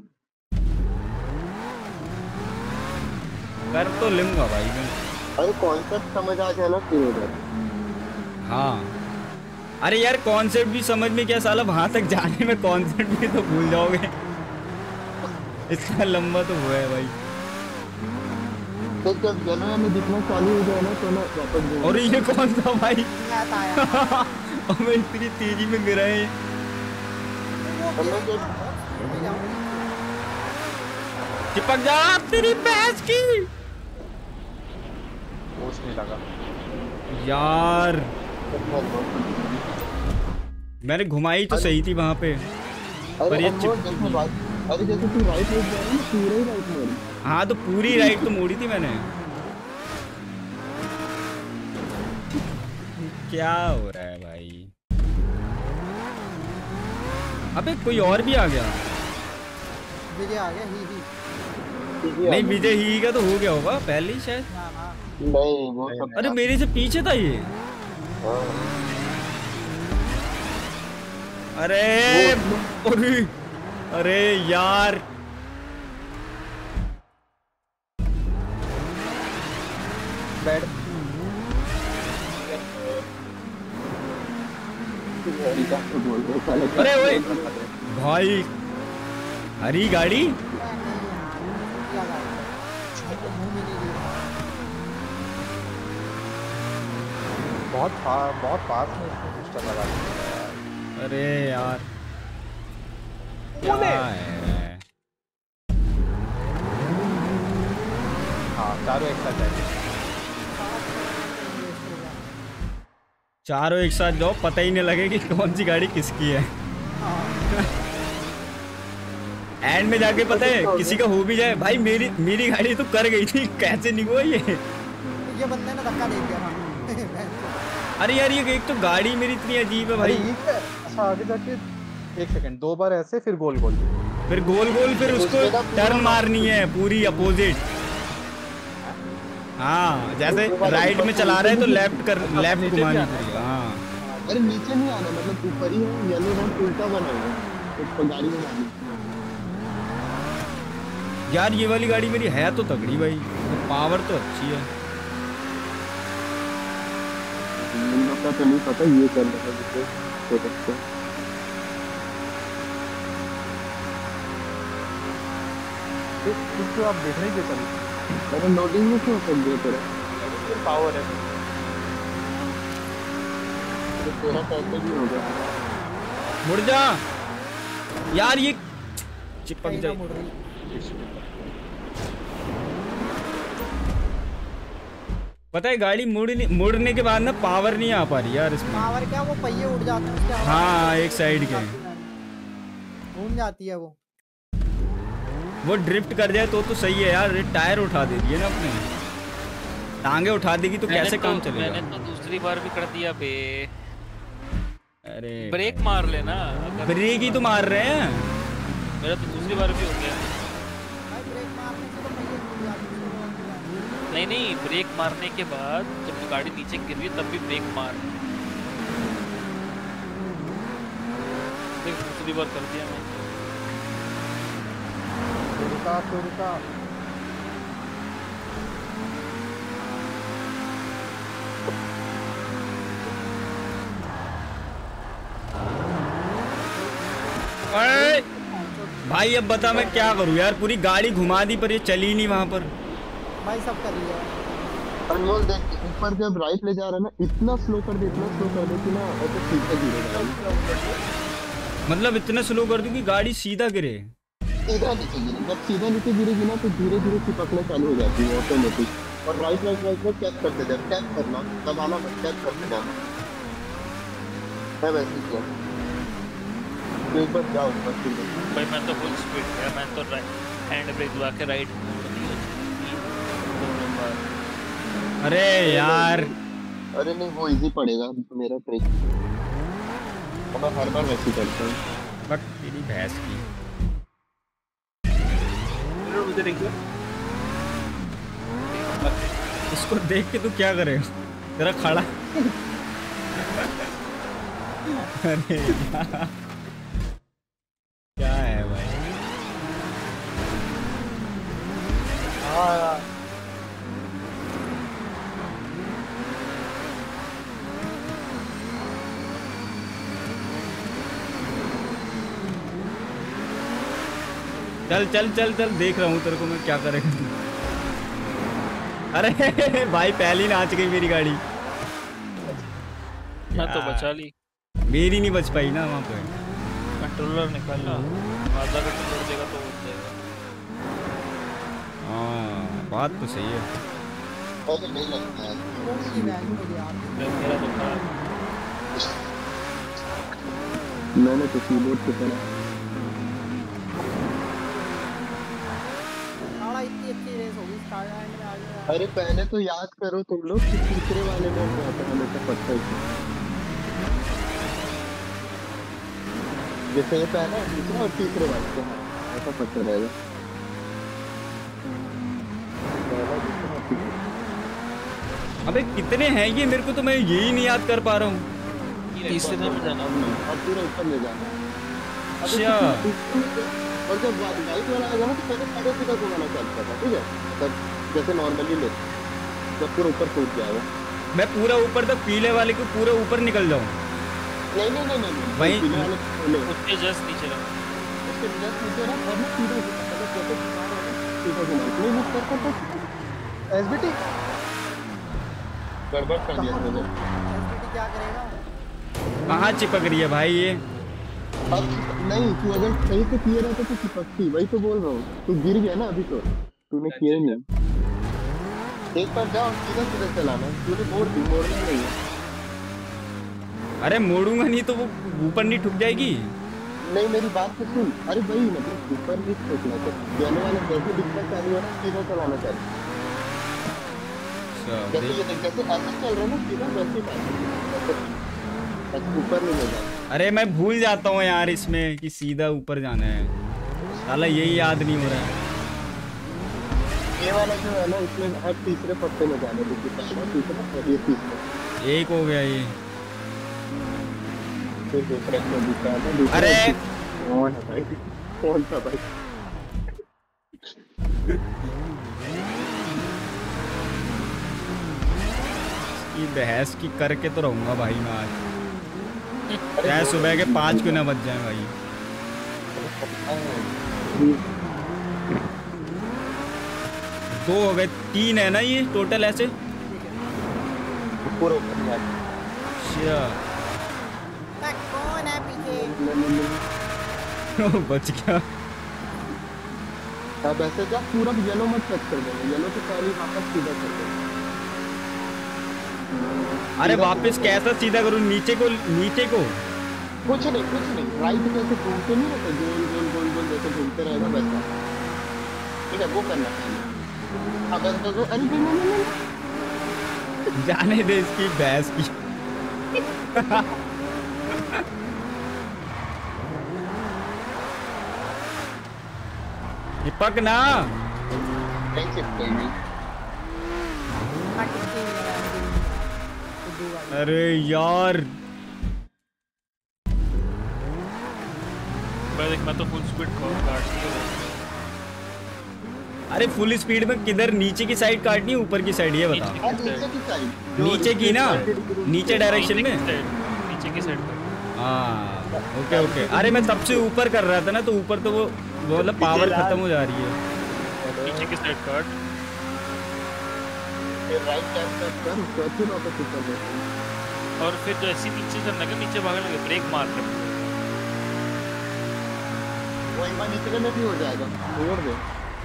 Speaker 1: कर तो लूंगा भाई मैं।
Speaker 5: अरे कॉन्सेप्ट समझ आ जाए ना फिर उधर
Speaker 1: हाँ अरे यार कॉन्सेप्ट भी समझ में क्या साला वहां तक जाने में कॉन्सेप्ट भी तो भूल जाओगे। इतना लंबा तो हुआ है भाई।
Speaker 5: तो जब जनवरी में दिखना चालू हो जाए ना तो ना वापस घूम
Speaker 1: और ये कौन था भाई?
Speaker 2: आता आया
Speaker 1: हमें इतनी तेजी में गिरा है।
Speaker 5: हमें जब
Speaker 1: चिपक जा तेरी भैंस की
Speaker 6: होश नहीं लगा।
Speaker 1: यार मैंने घुमाई तो सही थी वहां पे। पर
Speaker 5: अरे
Speaker 1: ये
Speaker 5: अनमोल जैसे बात अरे जैसे तू राइट हो गया ना पूरा ही राइट मोड़
Speaker 1: हाँ तो पूरी राइट तो मोड़ी थी मैंने। क्या हो रहा है भाई? अबे कोई और भी आ गया।
Speaker 2: विजय आ गया ही ही
Speaker 1: नहीं विजय ही का तो हो गया होगा पहले ही शायद।
Speaker 2: ना ना
Speaker 5: नहीं वो सब
Speaker 1: अरे मेरे से पीछे था ये।
Speaker 5: हाँ।
Speaker 1: अरे अरे अरे यार
Speaker 6: बैड
Speaker 1: अरे ओए भाई हरी गाड़ी
Speaker 6: बहुत पा- बहुत पास में इसने सिस्टम लगा दिया यार।
Speaker 1: अरे यार क्या है?
Speaker 6: हाँ चारों एक साथ जाएंगे।
Speaker 1: चारों एक साथ जाओ पता ही नहीं लगे कि कौन सी गाड़ी किसकी है। एंड में जाके पता है किसी का हो भी जाए। भाई मेरी मेरी गाड़ी तो कर गई थी कैसे नहीं हुआ ये?
Speaker 2: ये बंदे ने धक्का दे दिया था।
Speaker 1: अरे यार ये एक तो गाड़ी मेरी इतनी अजीब है
Speaker 6: अरे
Speaker 1: भाई।
Speaker 6: ये क्या? अच्छा आगे जाके एक सेकंड दो बार ऐसे फिर गोल गोल।
Speaker 1: फिर गोल गोल फिर उसको टर्न मारनी है पूरी अपोजिट। हाँ जैसे राइट में चला रहे हैं तो लेफ्ट कर लेफ्ट घुमानी पड़ेगी। हाँ
Speaker 5: अरे नीचे नहीं आना मतलब ऊपर ही है येलो रंग उल्टा बना हुआ है तो गाड़ी में आनी
Speaker 1: यार ये वाली गाड़ी मेरी है तो तगड़ी भाई तो पावर तो अच्छी है।
Speaker 5: इन लोग का तो नहीं पता ये कर रहा है हो सकता है
Speaker 6: इसको आप देखने के चलिए।
Speaker 5: अरे लोडिंग में क्यों कर दिया तेरा
Speaker 6: पावर है
Speaker 5: तो तेरा पैसे भी हो गया
Speaker 1: मुड़ जा यार ये चिपक
Speaker 2: कहीं ना
Speaker 1: जाए।
Speaker 2: मुड़ रही।
Speaker 1: पता है गाड़ी मुड़ने मुड़ने के बाद ना पावर नहीं आ पा रही यार इसमें।
Speaker 2: पावर क्या वो पहिए उड़ जाते हैं उसके आवाज
Speaker 1: हाँ एक साइड के
Speaker 2: घूम जाती है वो।
Speaker 1: वो ड्रिफ्ट कर जाए तो तो सही है यार। टायर उठा दे दिए ना अपने टांगे उठा देगी तो कैसे काम चलेगा?
Speaker 3: मैंने तो दूसरी बार भी कर दिया बे।
Speaker 1: अरे
Speaker 3: ब्रेक मार लेना अगर-
Speaker 1: ब्रेक ही तो मार रहे हैं।
Speaker 3: मेरा तो दूसरी बार भी हो गया।
Speaker 2: भाई ब्रेक मारने से तो पहिए उड़ जाते हैं।
Speaker 3: नहीं नहीं ब्रेक मारने के बाद जब गाड़ी नीचे गिर रही है तब भी ब्रेक मार। देख दूसरी बार कर दिया मैंने।
Speaker 6: रुका तो रुका।
Speaker 1: भाई अब बता मैं क्या करूँ यार, पूरी गाड़ी घुमा दी पर ये चली नहीं वहाँ पर।
Speaker 2: भाई सब कर लिया।
Speaker 5: अनमोल देख ऊपर जब राइट ले जा रहा है ना, इतना स्लो कर दे, इतना स्लो कर दे कि ना ऐसे सीधा गिरेगा।
Speaker 1: मतलब इतना स्लो कर दूं कि गाड़ी सीधा गिरे।
Speaker 5: सीधा नीचे गिरे, जब सीधा नीचे गिरेगी ना तो धीरे धीरे चिपकना चालू हो जाती है ऑटोमेटिक। और राइट राइट राइट में कैच करते जाओ, कैच करना दबाना मत, कैच करते जाना है वैसे ही किया। ऊपर जाओ ऊपर सीधे।
Speaker 3: भाई मैं तो फुल स्पीड गया, मैं तो हैंड ब्रेक दबा के राइट।
Speaker 1: अरे यार
Speaker 5: अरे नहीं वो इजी पड़ेगा मेरा ट्रिक, मैं हर बार वैसे ही करता हूँ।
Speaker 1: बट तेरी भैंस की
Speaker 4: मुझे देखिए
Speaker 1: इसको देख के तू क्या करेगा, तेरा खड़ा अरे यार, क्या है भाई।
Speaker 4: हाँ यार
Speaker 1: चल चल चल चल देख रहा हूँ तेरे को मैं क्या करेगा। अरे भाई पहली नाच गई मेरी गाड़ी।
Speaker 3: मैं तो बचा ली,
Speaker 1: मेरी नहीं बच पाई ना वहाँ पे।
Speaker 3: कंट्रोलर निकालना, आधा कंट्रोलर देगा तो हो जाएगा।
Speaker 1: हाँ बात तो सही है।
Speaker 5: अरे नहीं लगता है
Speaker 2: कौन सी वैन को यार।
Speaker 3: मेरा तो खराब।
Speaker 5: मैंने तो कीबोर्ड की तरह।
Speaker 2: साला इतनी अच्छी रेस होगी स्टार्ट एंड में आ गया।
Speaker 5: अरे पहले तो याद करो तुम लोग कि तीसरे वाले में क्या था, हमेशा पत्थर से जैसे ये पहला दूसरा और तीसरे वाले का ऐसा पत्थर रहेगा। पहला दूसरा और तीसरा।
Speaker 1: अबे कितने हैं ये, मेरे को तो मैं यही नहीं याद कर पा रहा हूँ।
Speaker 3: तीसरे में जाना
Speaker 5: और पूरा ऊपर ले जाना।
Speaker 1: अच्छा
Speaker 5: और जब वाइट वाला आएगा ना तो पहले साढ़े सीधा घुमाना चलता था, ठीक है, तब जैसे नॉर्मली ले, जब पूरा ऊपर कूद जाएगा।
Speaker 1: मैं पूरा ऊपर तक पीले वाले को पूरा ऊपर निकल जाऊँ।
Speaker 5: नहीं नहीं नहीं नहीं
Speaker 1: वही-
Speaker 5: पीले वाले को खोले,
Speaker 3: उसके जस्ट नीचे रहो।
Speaker 5: उसके जस्ट नीचे ना और ना सीधा घुमा, मतलब जैसे घुमा रहा है ना, सीधा घुमा, नहीं मिस कर सकता।
Speaker 2: एसबीटी
Speaker 5: गड़बड़ कर दिया मैंने।
Speaker 2: एसबीटी क्या करेगा?
Speaker 1: कहाँ चिपक रही है भाई ये।
Speaker 5: अब नहीं, तू अगर सही से किए रहता तो चिपकती, वही तो बोल रहा हूँ। तू गिर गया ना अभी, तो तूने किया ही नहीं। एक बार जाओ सीधा सीधा चलाना, तूने मोड़ दी, मोड़ना नहीं है।
Speaker 1: अरे मोड़ूंगा नहीं तो वो ऊपर नहीं ठुक जाएगी।
Speaker 5: नहीं मेरी बात तो सुन, अरे वही मतलब ऊपर नहीं ठोकना चाहिए, जाने वाला जैसे दिखना चाहिए ना सीधा चलाना चाहिए।
Speaker 1: अच्छा,
Speaker 5: जैसे
Speaker 1: देख-
Speaker 5: ये देख, जैसे ऐसा चल रहा है ना सीधा वैसे ही ऐसे ऊपर नहीं ले जाना।
Speaker 1: अरे मैं भूल जाता हूँ यार इसमें कि सीधा ऊपर जाना है, साला यही याद नहीं हो रहा है।
Speaker 5: ये वाला जो है ना इसमें हर तीसरे पत्ते में जाने दो, पहला तीसरा और ये तीसरा,
Speaker 1: एक हो गया ये।
Speaker 5: फिर दूसरा इसमें दूसरा है ना, दूसरा
Speaker 1: अरे
Speaker 5: कौन है भाई, कौन सा भाई।
Speaker 1: ये बहस की करके तो रहूंगा भाई मैं आज, चाहे सुबह के पाँच क्यों ना बज जाए भाई। दो हो गए, तीन है ना ये टोटल ऐसे।
Speaker 5: पूरा ऊपर जाके
Speaker 1: अच्छा
Speaker 2: मैं कौन है पीछे?
Speaker 1: बच गया।
Speaker 5: अब ऐसे जा, पूरा येलो मत टच कर देना, येलो तो पहले वापस सीधा कर देना।
Speaker 1: अरे वापस कैसा सीधा करूँ, नीचे को नीचे को।
Speaker 5: कुछ नहीं कुछ नहीं, राइट जैसे घूमते नहीं रहते, गोल गोल गोल गोल जैसे घूमते रहेगा वैसा, ठीक है, वो करना चाहिए। अब ऐसे तो अरे नहीं नहीं नहीं
Speaker 1: जाने दे इसकी भैंस की। चिपक ना।
Speaker 5: नहीं चिपकेगी।
Speaker 2: मैं टिकती नहीं है वैन की। बुद्धू वाली।
Speaker 1: अरे यार
Speaker 3: मैं देख, मैं तो फुल स्पीड काट दी है।
Speaker 1: अरे फुल स्पीड में किधर, नीचे की साइड काटनी है ऊपर की साइड, ये बता।
Speaker 3: नीचे
Speaker 5: और नीचे की साइड,
Speaker 1: नीचे की ना, नीचे डायरेक्शन
Speaker 3: नीचे
Speaker 1: में।
Speaker 3: की साइड, नीचे की साइड पर।
Speaker 1: हाँ ओके ओके। अरे मैं सबसे ऊपर कर रहा था ना, तो ऊपर तो वो वो मतलब पावर खत्म हो जा रही है।
Speaker 3: पीछे की साइड कट
Speaker 5: फिर राइट टैप टैप कर उसके बाद फिर वापस ऊपर दे।
Speaker 3: और फिर जैसे ही नीचे चलने लगे नीचे भागने लगे ब्रेक मार के
Speaker 5: वो एक बार नीचे करने भी हो जाएगा, मोड़ दे।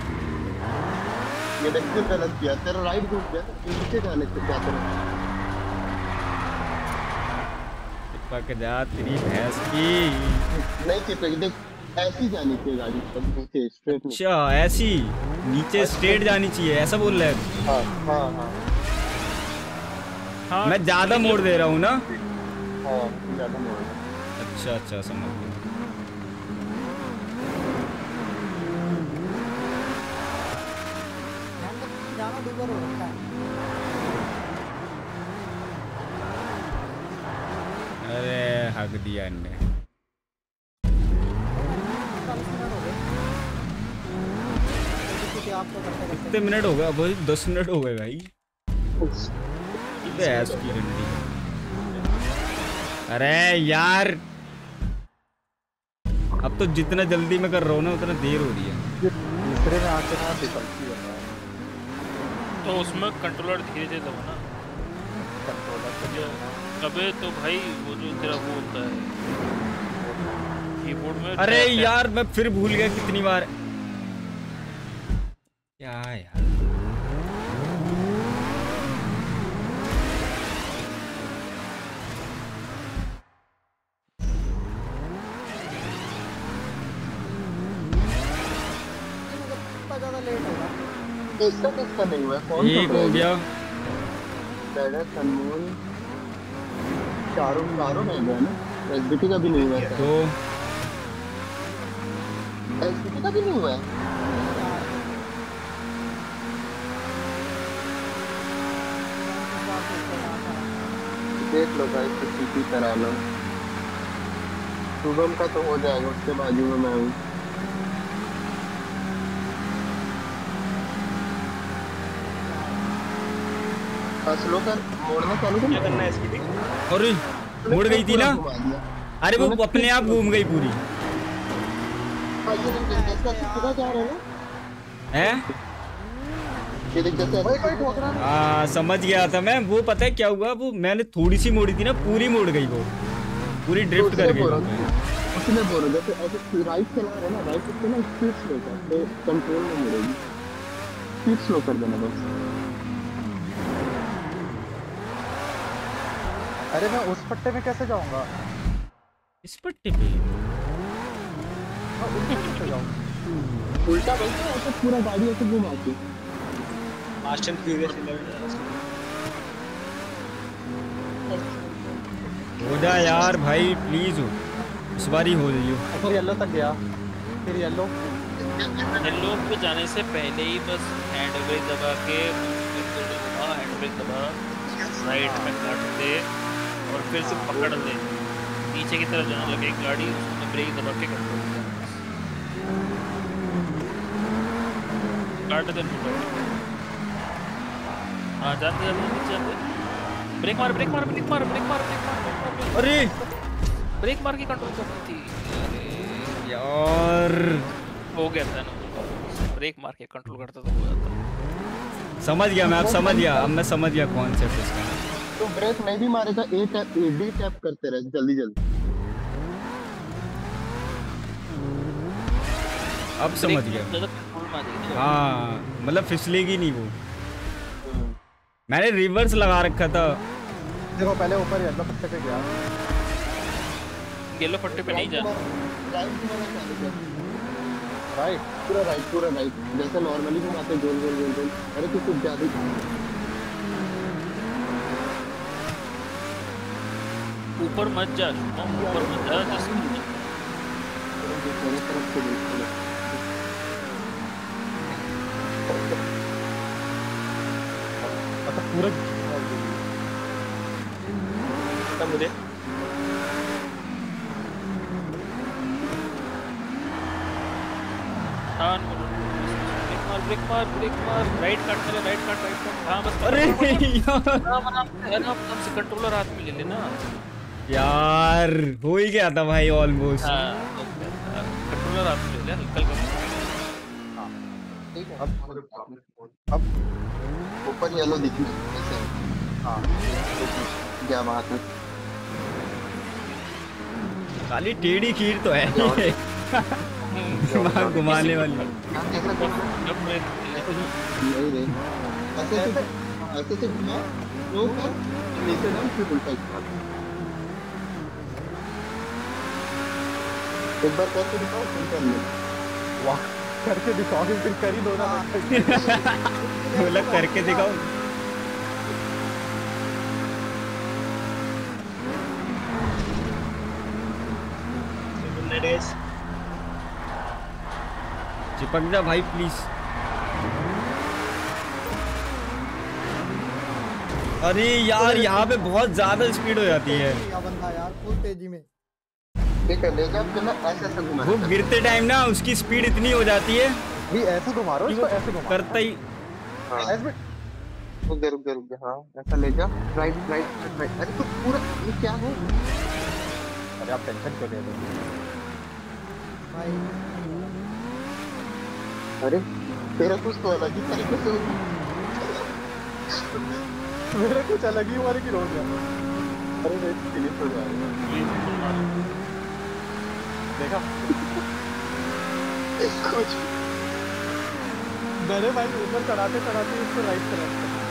Speaker 5: ये देख फिर गलत किया, तेरा राइट घूम गया नीचे जाने से क्या करें।
Speaker 1: पक जा तेरी भैंस की।
Speaker 5: नहीं चिपक, देख ऐसी जानी चाहिए गाड़ी सब नीचे स्ट्रेट में।
Speaker 1: अच्छा ऐसी नीचे स्ट्रेट जानी चाहिए ऐसा बोल रहा है।
Speaker 5: हाँ हाँ हाँ
Speaker 3: हाँ
Speaker 1: मैं ज्यादा मोड़ दे रहा हूँ ना।
Speaker 5: हाँ ज्यादा मोड़।
Speaker 1: अच्छा अच्छा समझ गया।
Speaker 2: जाना डूबर हो रखा है।
Speaker 1: अरे हक दिया इनने।
Speaker 2: चालीस मिनट हो गए किसी आपको करते करते।
Speaker 1: कितने मिनट हो गए? अब दस मिनट हो गए भाई। ऐस की रंडी। अरे यार अब तो जितना जल्दी मैं कर रहा हूँ ना उतना देर हो रही है।
Speaker 6: दूसरे में आके ना डिफल्ट ही होता है
Speaker 3: तो उसमें कंट्रोलर धीरे धीरे दबा ना
Speaker 6: कंट्रोलर तो
Speaker 3: जो अबे तो भाई वो जो तेरा वो होता है कीबोर्ड में।
Speaker 1: अरे यार मैं फिर भूल गया कितनी बार। क्या यार
Speaker 2: ज्यादा लेट होगा।
Speaker 5: इसका किसका नहीं हुआ? कौन
Speaker 1: एक हो गया।
Speaker 5: डायरेक्ट अनमोल चारों चारों रह गया ना। एसबीटी का भी नहीं हुआ था।
Speaker 1: तो
Speaker 5: एसबीटी का भी नहीं हुआ है। देख लो भाई तो सीटी करा लो। शुभम का तो हो जाएगा, उसके बाजू में मैं हूँ। स्लो कर, मोड़ना चालू कर।
Speaker 4: क्या करना है इसकी?
Speaker 1: अरे मुड़ गई थी ना।
Speaker 5: घुमा दिया।
Speaker 1: अरे वो अपने आप घूम गई पूरी।
Speaker 5: हाँ, ये देख, जैसा सीधा जा रहा है ना।
Speaker 1: हैं?
Speaker 5: ये देख जैसे ऐसे सीधा जा रहा है।
Speaker 1: हाँ समझ गया था मैं। वो पता है क्या हुआ? वो मैंने थोड़ी सी मोड़ी थी ना, पूरी मोड़ गई वो, पूरी ड्रिफ्ट कर गई।
Speaker 5: उसने बोला जैसे ऐसे राइट चला रहा है ना, राइट से ना स्पीड स्लो कर, तो कंट्रोल में मुड़ेगी। स्पीड स्लो कर देना बस।
Speaker 6: अरे मैं उस पट्टे में कैसे जाऊंगा?
Speaker 1: इस पट्टी पे
Speaker 6: मैं उल्टा कैसे जाऊंगा?
Speaker 5: उल्टा बोलते हैं ऐसे पूरा गाड़ी ऐसे घुमा के।
Speaker 4: फास्ट एंड फ्यूरियस
Speaker 1: हो जा यार भाई प्लीज हो, इस बार ही हो जाइयो।
Speaker 6: फिर येलो तक गया, फिर येलो
Speaker 3: येलो पे जाने से पहले ही बस हैंड ब्रेक दबा के हैंड ब्रेक दबा राइट में काट दे और फिर से पकड़ दे, नीचे की तरफ जाने लगे गाड़ी, उसमें ब्रेक दबा के कंट्रोल काट दे। हाँ जाते जाते नीचे जाते ब्रेक मार ब्रेक मार ब्रेक मार ब्रेक मार ब्रेक मार ब्रेक मार
Speaker 1: अरे
Speaker 3: ब्रेक मार के कंट्रोल करनी थी। अरे
Speaker 1: यार
Speaker 3: हो गया था ना, ब्रेक मार के कंट्रोल करता तो हो जाता।
Speaker 1: समझ गया मैं, अब समझ गया, अब मैं समझ गया कॉन्सेप्ट इसका।
Speaker 5: तो ब्रेक नहीं भी मारेगा, A tap A D tap करते रहे जल्दी जल्दी।
Speaker 1: अब समझ गया। हाँ मतलब फिसलेगी नहीं वो। मैंने रिवर्स लगा रखा था।
Speaker 6: देखो पहले ऊपर येलो पट्टे पे गया,
Speaker 3: येलो पट्टे पे नहीं जाना,
Speaker 5: राइट घुमाना चालू कर।
Speaker 6: राइट
Speaker 5: पूरा राइट पूरा राइट जैसे नॉर्मली घुमाते गोल गोल गोल गोल। अरे तू कुछ ज्यादा ही
Speaker 3: ऊपर मत जा, ऊपर मत जा, जस्ट
Speaker 5: मेरे तरफ से देखो।
Speaker 6: मतलब पूरा
Speaker 4: तब मुझे
Speaker 3: हाँ ब्रेक मार ब्रेक मार ब्रेक मार, राइट काट मेरा राइट काट राइट काट। हाँ बस
Speaker 1: अरे यार
Speaker 3: आराम आराम से आराम से कंट्रोलर हाथ में ले लेना।
Speaker 1: यार हो ही गया था भाई ऑलमोस्ट।
Speaker 3: हाँ कंट्रोलर हाथ में ले ले हल्का हल्का।
Speaker 5: ठीक है अब अब ऊपर येलो दिखी ऐसे। हाँ क्या बात है।
Speaker 1: खाली टेढ़ी खीर तो है ये। दिमाग घुमाने वाली।
Speaker 5: क्या कैसा करना
Speaker 3: जब मैं
Speaker 5: नहीं रे ऐसे से ऐसे से घुमा रो कर नीचे डाल फिर उल्टा घुमा एक बार करके दिखाओ फिर कर लो।
Speaker 2: वाह करके दिखाओ फिर कर ही दो ना।
Speaker 1: बोला करके दिखाओ। चिपक जा भाई प्लीज। अरे यार यहाँ पे बहुत ज्यादा स्पीड हो जाती है।
Speaker 2: क्या बंदा यार फुल तेजी में।
Speaker 5: ठीक है ले जा फिर ना ऐसे ऐसे घुमा
Speaker 1: वो गिरते टाइम ना उसकी स्पीड इतनी हो जाती है
Speaker 2: भी ऐसे घुमा रहा
Speaker 1: कि
Speaker 2: हो
Speaker 1: वो
Speaker 2: इसको ऐसे घुमा
Speaker 1: करता ही।
Speaker 5: हाँ
Speaker 2: ऐसे
Speaker 5: रुक जा रुक जा रुक जा हाँ ऐसा ले जा राइट राइट राइट अरे तो पूरा ये क्या है
Speaker 2: अरे आप टेंशन क्यों ले रहे हो भाई।
Speaker 5: अरे तेरा कुछ तो अलग ही तरीके से हो
Speaker 2: मेरे कुछ अलग ही हुआ कि रोड गया।
Speaker 5: अरे मैं फिनिश हो जाएगा
Speaker 2: देखा
Speaker 5: कुछ
Speaker 2: मेरे भाई ऊपर चढ़ाते चढ़ाते इसको राइट करा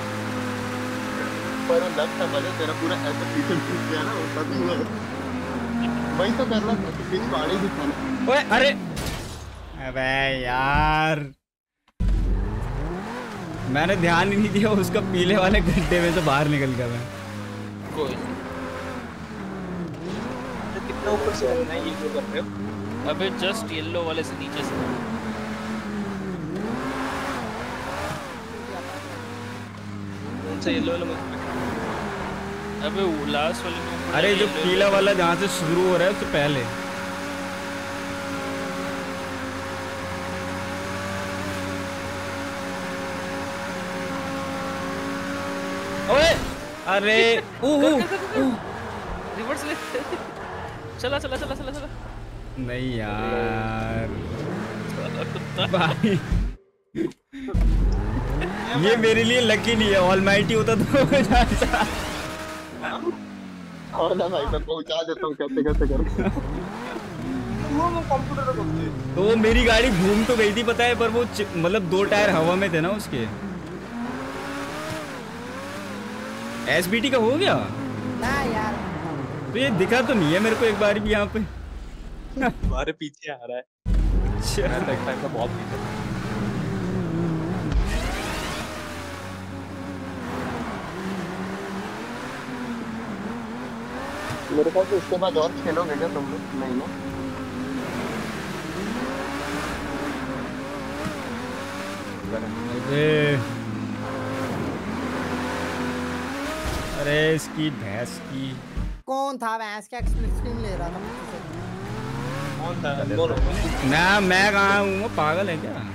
Speaker 5: पर लग था बजे तेरा पूरा ऐसा पीछे पीछे गया ना वो तभी हुआ वही तो करना था बीच पानी दिखाना।
Speaker 1: ओए अरे अबे यार मैंने ध्यान ही नहीं दिया उसका पीले वाले गड्ढे में से बाहर निकल गया मैं।
Speaker 3: कोई
Speaker 4: कितना ऊपर से रहना है ये जो कर रहे हो?
Speaker 3: अबे जस्ट येलो वाले से नीचे से
Speaker 4: कौन सा येलो वाला मत
Speaker 3: अबे लास्ट वाले में ऊपर
Speaker 1: अरे जो
Speaker 3: yellow-
Speaker 1: पीला वाला जहाँ से शुरू हो रहा है उससे पहले। ओए अरे ऊ ऊ
Speaker 3: रिवर्स ले चला चला चला चला चला
Speaker 1: नहीं यार
Speaker 3: साला कुत्ता
Speaker 1: भाई ये मेरे लिए लकी नहीं है। ऑलमाइटी होता तो हो जाता।
Speaker 5: और ना भाई मैं पहुंचा देता हूँ कैसे कैसे करके
Speaker 4: वो वो कंप्यूटर पे करते हैं।
Speaker 1: तो वो मेरी गाड़ी घूम तो गई थी पता है पर वो चि- मतलब दो टायर हवा में थे ना उसके। एसबीटी का हो गया
Speaker 2: ना यार
Speaker 1: तो ये दिखा तो नहीं है मेरे को एक बार भी यहाँ पे।
Speaker 4: तुम्हारे पीछे आ रहा है।
Speaker 1: अच्छा
Speaker 2: मैं नेक्स्ट टाइम का बहुत पीछे
Speaker 5: मेरे ख्याल से इसके बाद और खेलोगे क्या तुम लोग नहीं ना
Speaker 1: अरे अरे इसकी भैंस की
Speaker 2: कौन था भैंस क्या स्क्रीन ले रहा था मुझसे
Speaker 4: कौन था दोनों
Speaker 1: मैं मैं कहाँ हूँ वो पागल है क्या।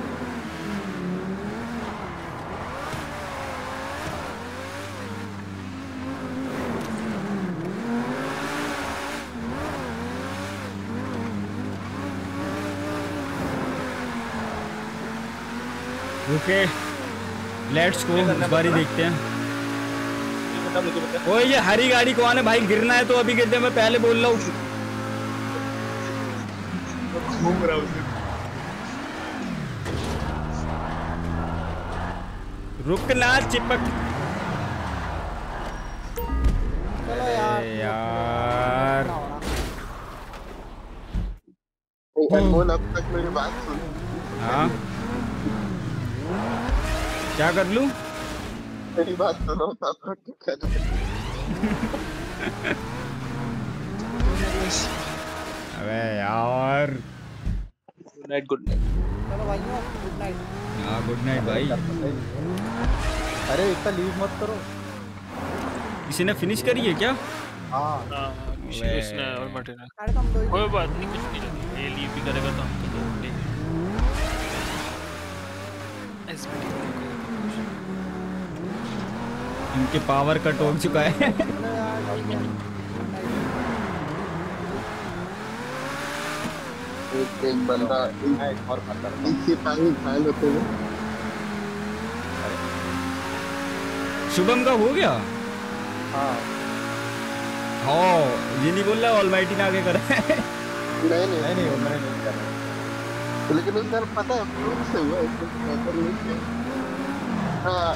Speaker 1: ओके लेट्स गो इस बार ही देखते हैं।
Speaker 4: ये बता मुझे बता
Speaker 1: ओए ये हरी गाड़ी कौन है भाई। गिरना है तो अभी गिर दे मैं पहले बोल रहा हूँ।
Speaker 4: घूम रहा हूँ
Speaker 1: रुकना चिपक।
Speaker 2: चलो यार
Speaker 1: अरे यार
Speaker 5: अनमोल अब तक मेरी बात सुन
Speaker 1: हाँ क्या कर लूं।
Speaker 5: मेरी बात सुनो तब तक तो कर
Speaker 1: अबे यार
Speaker 4: गुड नाइट गुड नाइट
Speaker 2: चलो भाइयों गुड नाइट।
Speaker 1: हाँ गुड नाइट भाई।
Speaker 2: अरे इतना लीव मत करो।
Speaker 1: किसी ने फिनिश करी है क्या।
Speaker 2: हाँ
Speaker 3: हाँ
Speaker 1: वे।
Speaker 3: उसने और मटे ना
Speaker 2: अरे तुम दो ही
Speaker 3: कोई बात नहीं कुछ नहीं लगी ये लीव भी करेगा तो हम तो दो घंटे
Speaker 1: इनके पावर कट हो चुका है।
Speaker 2: चलो यार ठीक है। Good night।
Speaker 5: एक एक बंदा
Speaker 6: मैं एक और बात करता हूँ।
Speaker 5: एक सिपाही घायल होते हुए।
Speaker 1: शुभम का हो गया।
Speaker 6: हाँ
Speaker 1: हाँ ये नहीं बोल रहा ऑलमाइटी ने आगे करा है।
Speaker 5: नहीं नहीं
Speaker 6: नहीं नहीं वो मैंने नहीं करना।
Speaker 5: लेकिन उस सर पता है प्रूफ से हुआ है ऐसा नहीं है। हाँ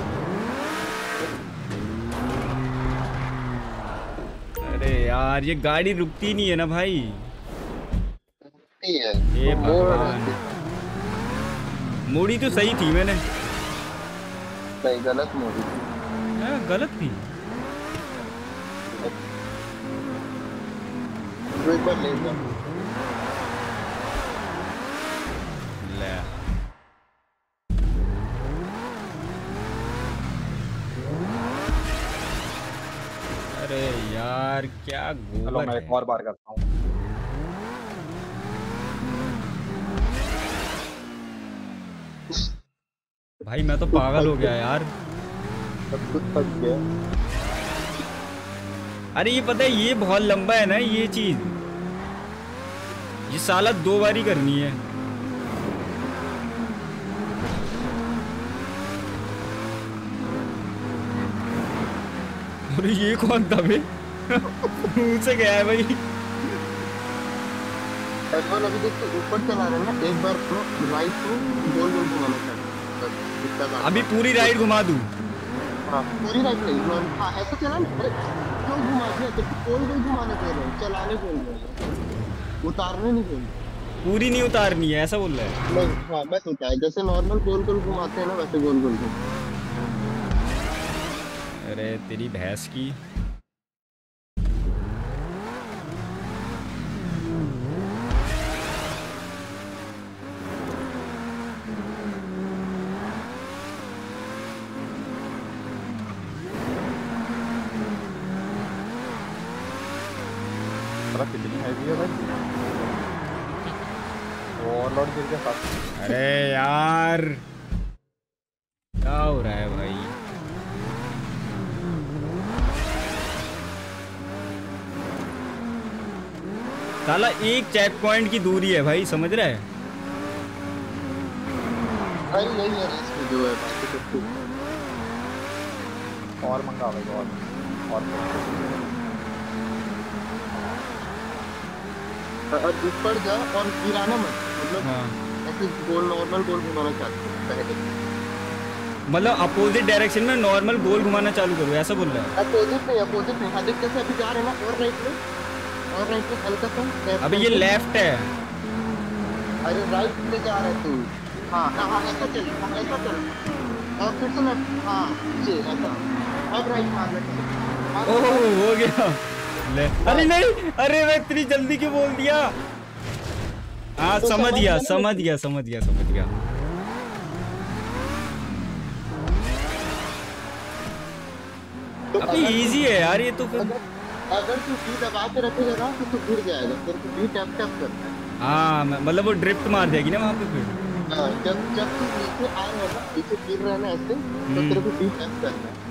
Speaker 1: अरे यार ये गाड़ी रुकती नहीं है ना भाई।
Speaker 5: नहीं है
Speaker 1: ये
Speaker 5: वो मोड़
Speaker 1: भगवान, मोड़ी तो सही थी मैंने।
Speaker 5: नहीं गलत मोड़ी
Speaker 1: हाँ, गलत थी।
Speaker 5: तो एक बार ले जा।
Speaker 1: ले अरे यार क्या
Speaker 6: चलो
Speaker 1: गोबर
Speaker 6: मैं
Speaker 1: है।
Speaker 6: एक और बार करता हूँ।
Speaker 1: भाई मैं तो पागल हो गया यार।
Speaker 5: सब कुछ फंस गया।
Speaker 1: अरे ये पता है ये बहुत लंबा है ना ये चीज, ये साला दो बारी करनी है। अरे ये कौन था बे? मुंह से गया है भाई।
Speaker 5: एडवान अभी देख तो ऊपर चला रहे हैं ना, एक बार तो राइट को गोल गोल घुमाना चाहिए बस इतना काम।
Speaker 1: अभी पूरी राइड घुमा दूं।
Speaker 5: हाँ पूरी राइट नहीं नॉन हाँ ऐसा चला ना। अरे क्यों घुमा दिया तो गोल गोल घुमाने को रहे चलाने को रहे उतारने नहीं को
Speaker 1: पूरी नहीं उतारनी है ऐसा बोल रहा है।
Speaker 5: नहीं। हाँ बस उतार जैसे नॉर्मल गोल गोल घुमाते हैं ना वैसे गोल गोल घुमा।
Speaker 1: अरे तेरी भैंस की।
Speaker 6: ट्रक कितनी हैवी है भाई। ओवरलोड गिर के साथ।
Speaker 1: अरे यार क्या हो रहा है भाई। साला एक चेक पॉइंट की दूरी है भाई, समझ रहा है।
Speaker 5: भाई यही है रेस में जो है बाकी सब कुछ।
Speaker 6: और मंगा भाई और और
Speaker 5: और ऊपर जा और गिराना मत मतलब
Speaker 1: हाँ
Speaker 5: ऐसे गोल नॉर्मल गोल घुमाना चाहते हैं पहले।
Speaker 1: मतलब अपोजिट डायरेक्शन में नॉर्मल गोल घुमाना चालू करो ऐसा बोल रहा है।
Speaker 5: अपोजिट नहीं अपोजिट नहीं हाँ देख कैसे अभी जा रहे हैं ना और राइट में और राइट में हल्का सा left
Speaker 1: अभी ये
Speaker 5: में।
Speaker 1: लेफ्ट है।
Speaker 5: अरे राइट में जा रहे तू। हाँ हाँ हाँ, ऐसा चल हाँ, ऐसा चल और फिर से लेफ्ट हाँ ये ऐसा अब राइट मार लेते
Speaker 1: ओह हो गया ले। अरे नहीं अरे मैं इतनी जल्दी क्यों बोल दिया। हाँ
Speaker 5: तो
Speaker 1: समझ
Speaker 5: समझ
Speaker 1: गया
Speaker 5: गया ना?
Speaker 1: समझ गया समझ गया समझ गया।
Speaker 5: तो
Speaker 1: अभी
Speaker 5: अगर-
Speaker 1: इजी है यार ये तो फिर।
Speaker 5: अगर अगर तू बी दबा के रखेगा ना तो तू गिर जाएगा तेरे को बी टैप टैप करना है।
Speaker 1: हाँ म- मतलब वो ड्रिफ्ट मार देगी ना वहाँ पे फिर।
Speaker 5: हाँ, जब जब तू नीचे आ रहा है ना नीचे गिर रहा है ना ऐसे तो
Speaker 1: हम्म।
Speaker 5: तेरे को बी टैप करना है।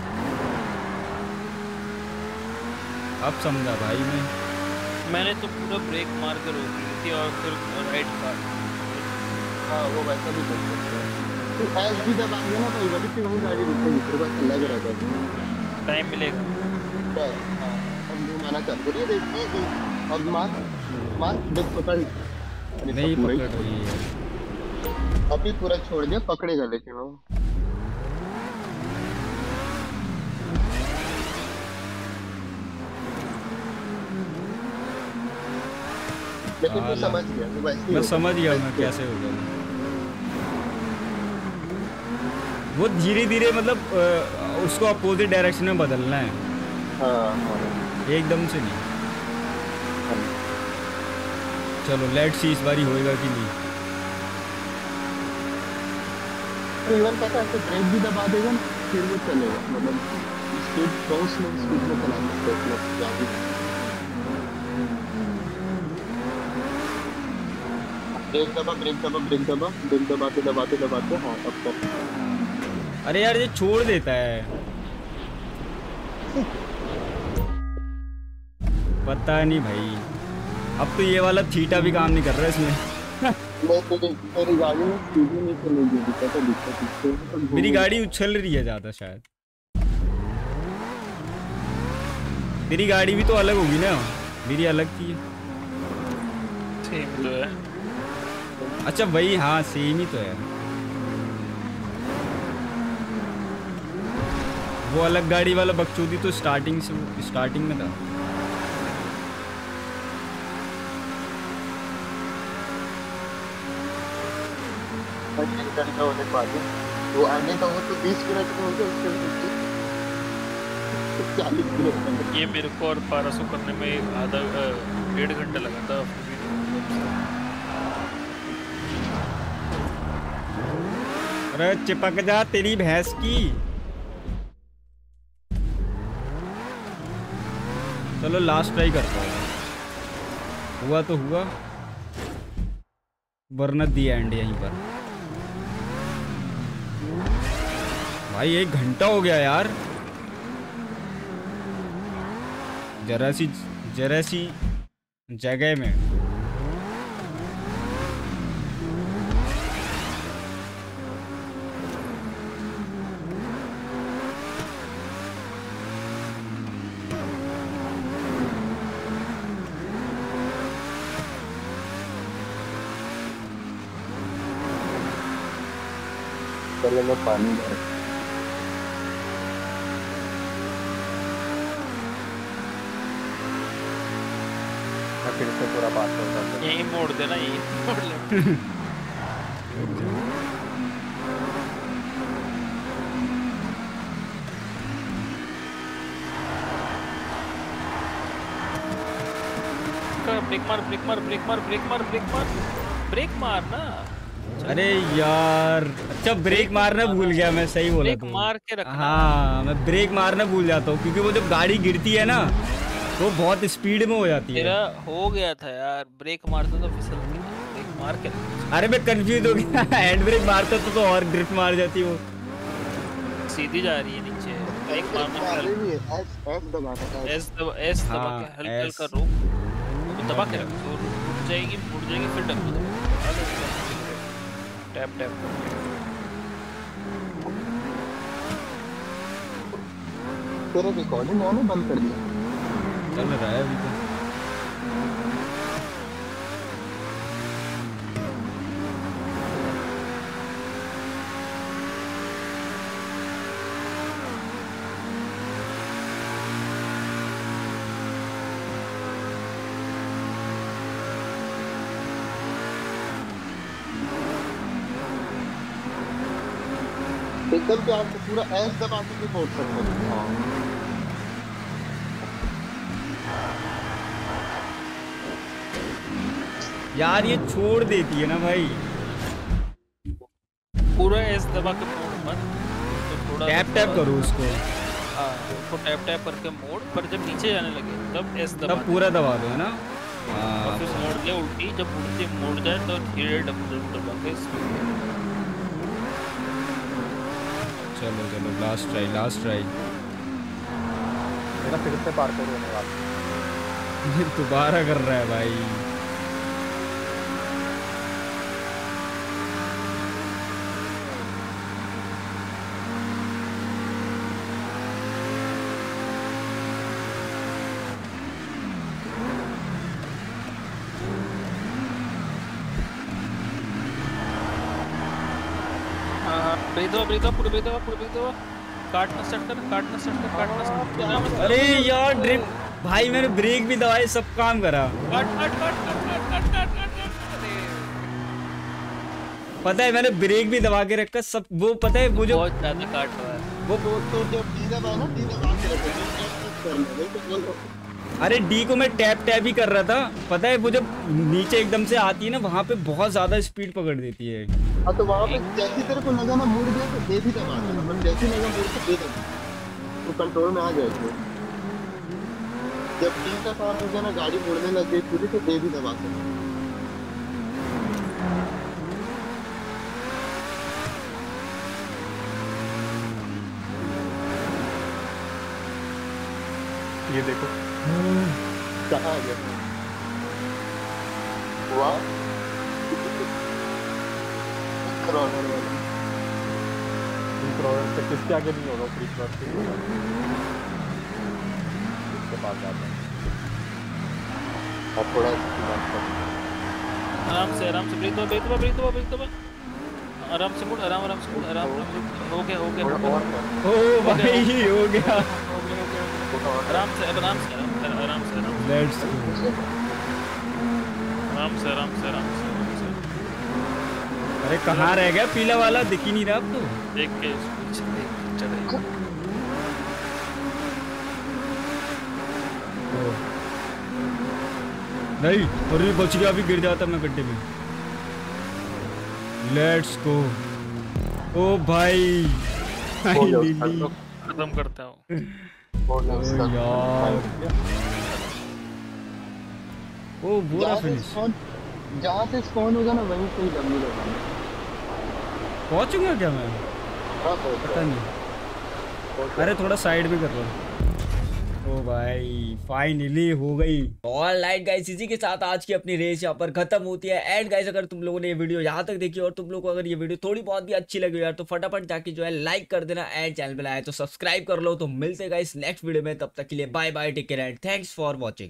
Speaker 1: अब समझा भाई मैं।
Speaker 3: मैंने तो पूरा ब्रेक मार कर रोक ली थी और फिर राइट का
Speaker 5: हाँ वो वैसा भी कर सकते हैं। तू एस भी दबाएगा ना तो वही से वही गाड़ी रुकेगी तेरे पास लग रहा है
Speaker 3: टाइम मिलेगा।
Speaker 5: बस हाँ अब घुमाना चालू करिए देखिए अब मार मार देख पकड़। अरे
Speaker 1: नहीं
Speaker 5: सब पूरा ही
Speaker 1: पकड़ रही है।
Speaker 5: अभी पूरा छोड़ दिया पकड़ेगा लेकिन वो लेकिन तू
Speaker 1: हाला।
Speaker 5: समझ गया वो वैसे ही
Speaker 1: मैं
Speaker 5: होगा।
Speaker 1: समझ गया मैं कैसे होगा वो। वो धीरे धीरे मतलब अ, उसको अपोजिट डायरेक्शन में बदलना है
Speaker 5: हाँ हाँ
Speaker 1: एकदम से नहीं। चलो लेट्स सी इस बारी होएगा कि नहीं।
Speaker 5: इवन पता है तो ब्रेक भी दबा देगा ना फिर वो चलेगा मतलब स्पीड बहुत स्लो स्पीड में चला सकते हैं मतलब ज़्यादा ब्रेक दबा ब्रेक दबा ब्रेक दबा ब्रेक दबाते दबाते दबाते हाँ अब तक
Speaker 1: अरे यार ये छोड़ देता है। पता नहीं भाई अब तो ये वाला थीटा भी काम नहीं कर रहा है इसमें।
Speaker 5: मैं तो मेरी गाड़ी में सीधी नहीं चलेगी, दिक्कत है दिक्कत।
Speaker 1: मेरी गाड़ी उछल रही है ज़्यादा शायद। तेरी गाड़ी भी तो अलग होगी ना, मेरी अलग थी।
Speaker 3: सेम तो है।
Speaker 1: अच्छा वही, हाँ सेम ही तो है। वो अलग गाड़ी वाला बकचोदी तो स्टार्टिंग से स्टार्टिंग में था।
Speaker 5: का होने के बाद वो आने का हो तो बीस मिनट में हो गया, उसके चालीस मिनट।
Speaker 3: ये मेरे को और बारह सौ करने में आधा डेढ़ घंटा लगा था।
Speaker 1: अरे चिपक जा तेरी भैंस की। चलो लास्ट ट्राई करता हूँ, हुआ तो हुआ वरना दी एंड यहीं पर। भाई एक घंटा हो गया यार। जरा सी जरा सी जगह में
Speaker 5: पहले मैं पानी भर फिर से पूरा बात करता हूँ।
Speaker 3: यही मोड़ देना, यही मोड़ ले। ब्रेक मार ब्रेक मार ब्रेक मार ब्रेक मार ब्रेक मार ब्रेक मार ना।
Speaker 1: अरे यार अच्छा ब्रेक मारना भूल गया मैं, सही बोला
Speaker 3: ब्रेक
Speaker 1: तू।
Speaker 3: मार के रखना।
Speaker 1: हाँ मैं ब्रेक मारना भूल जाता हूँ क्योंकि वो जब गाड़ी गिरती है ना तो बहुत स्पीड में हो जाती है।
Speaker 3: तेरा हो गया था यार, ब्रेक मारता तो फिसलती है, ब्रेक मार के रखना।
Speaker 1: अरे मैं कंफ्यूज हो गया। हैंड ब्रेक मारता तो, तो और ड्रिफ्ट मार जाती वो।
Speaker 3: सीधी जा रही है नीचे। ब्रेक मारना
Speaker 5: अरे नहीं है, एस एस दबाना है।
Speaker 3: एस दबा एस दबा
Speaker 1: हाँ,
Speaker 3: के हल्का
Speaker 1: एस।
Speaker 3: हल्का रोक, तो दबा के रख, तो उठ जाएगी मुड़ जाएगी फिर डब्बू दबा। टैप टैप
Speaker 5: तेरा रिकॉर्डिंग मैंने बंद कर दिया।
Speaker 1: चल रहा है अभी तो।
Speaker 5: एकदम से आपको पूरा एस दबा के भी पहुंच सकते हो।
Speaker 1: यार ये छोड़ देती है ना भाई।
Speaker 3: पूरा एस दबा के मोड़ मत, तो थोड़ा
Speaker 1: टैप टैप करो उसको।
Speaker 3: हाँ उसको टैप टैप करके मोड़, पर जब नीचे जाने लगे तब एस दबा
Speaker 1: तब पूरा दबा दो है ना।
Speaker 3: और फिर मोड़ ले उल्टी, जब उल्टी मोड़ जाए तो धीरे डब्बू दबा के स्पीड।
Speaker 1: चलो चलो लास्ट ट्राई लास्ट ट्राई।
Speaker 5: मेरा फिर से पार करो होने वाला।
Speaker 1: दोबारा कर रहा है भाई।
Speaker 3: ब्रेक दो ब्रेक दो पूरे ब्रेक दो पूरे ब्रेक दो। काटना स्टार्ट कर काटना स्टार्ट कर काटना स्टार्ट कर।
Speaker 1: अरे यार ड्रिफ्ट भाई मैंने ब्रेक भी दबाए, सब काम करा।
Speaker 3: काट काट काट काट काट काट काट काट।
Speaker 1: पता है मैंने ब्रेक भी दबा के रखा सब। वो पता है वो जो
Speaker 3: बहुत ज्यादा काट रहा है
Speaker 1: वो
Speaker 5: तो तो जब डी दबा ना, डी दबा के रखो, टैप करना है तो बोल रहा हूं।
Speaker 1: अरे डी को मैं टैप टैप ही कर रहा था। पता है वो जब नीचे एकदम से आती है ना वहां पे बहुत ज्यादा स्पीड पकड़ देती है।
Speaker 5: हाँ तो वहाँ पे जैसे तेरे को लगा ना मुड़ गया तो दे भी दबा देना, मतलब जैसे लगा मुड़ के दे दबा तो कंट्रोल में आ जाएगा। जब डी का काम हो गया ना, गाड़ी मुड़ने लग गई पूरी, तो दे भी दबा देना। ये देखो कहाँ आ गया। वाह करोड़ वाला
Speaker 6: करोड़ से किसके आगे नहीं होगा फ्री स्लॉट के इसके पास जाते हैं
Speaker 5: अब थोड़ा इसकी बात कर
Speaker 3: आराम से आराम से ब्रीथ हुआ ब्रीथ हुआ ब्रीथ हुआ ब्रीथ हुआ आराम से मुड़ आराम आराम से मुड़ आराम आराम से हो गया हो गया हो गया
Speaker 1: ओ भाई हो गया
Speaker 3: आराम से अब आराम से आराम से आराम से
Speaker 1: लेट्स
Speaker 3: आराम से आराम से आराम से आराम से
Speaker 1: अरे कहाँ रह गया पीला वाला, दिख ही नहीं रहा अब तो।
Speaker 3: देख के चढ़े
Speaker 1: नहीं और भी बच गया, अभी गिर जाता मैं गड्ढे में। Let's go. ओ भाई
Speaker 3: खत्म करता हूँ
Speaker 1: यार। ओ बुरा फिनिश।
Speaker 5: जहाँ से स्पॉन होगा ना वहीं से ही डब्ल्यू लगाना।
Speaker 1: पहुंचूंगा क्या मैं? पता नहीं। अरे थोड़ा साइड में कर रहा हूँ। ओ भाई फाइनली हो गई। ऑलराइट गाइस, इसी के साथ आज की अपनी रेस यहाँ पर खत्म होती है। एंड गाइस अगर तुम लोगों ने ये वीडियो यहाँ तक देखी और तुम लोगों को अगर ये वीडियो थोड़ी बहुत भी अच्छी लगी यार तो फटाफट जाके जो है लाइक कर देना एंड चैनल पे आए तो सब्सक्राइब कर लो। तो मिलते गाइस नेक्स्ट वीडियो में, तब तक के लिए bye bye, take care and thanks for watching.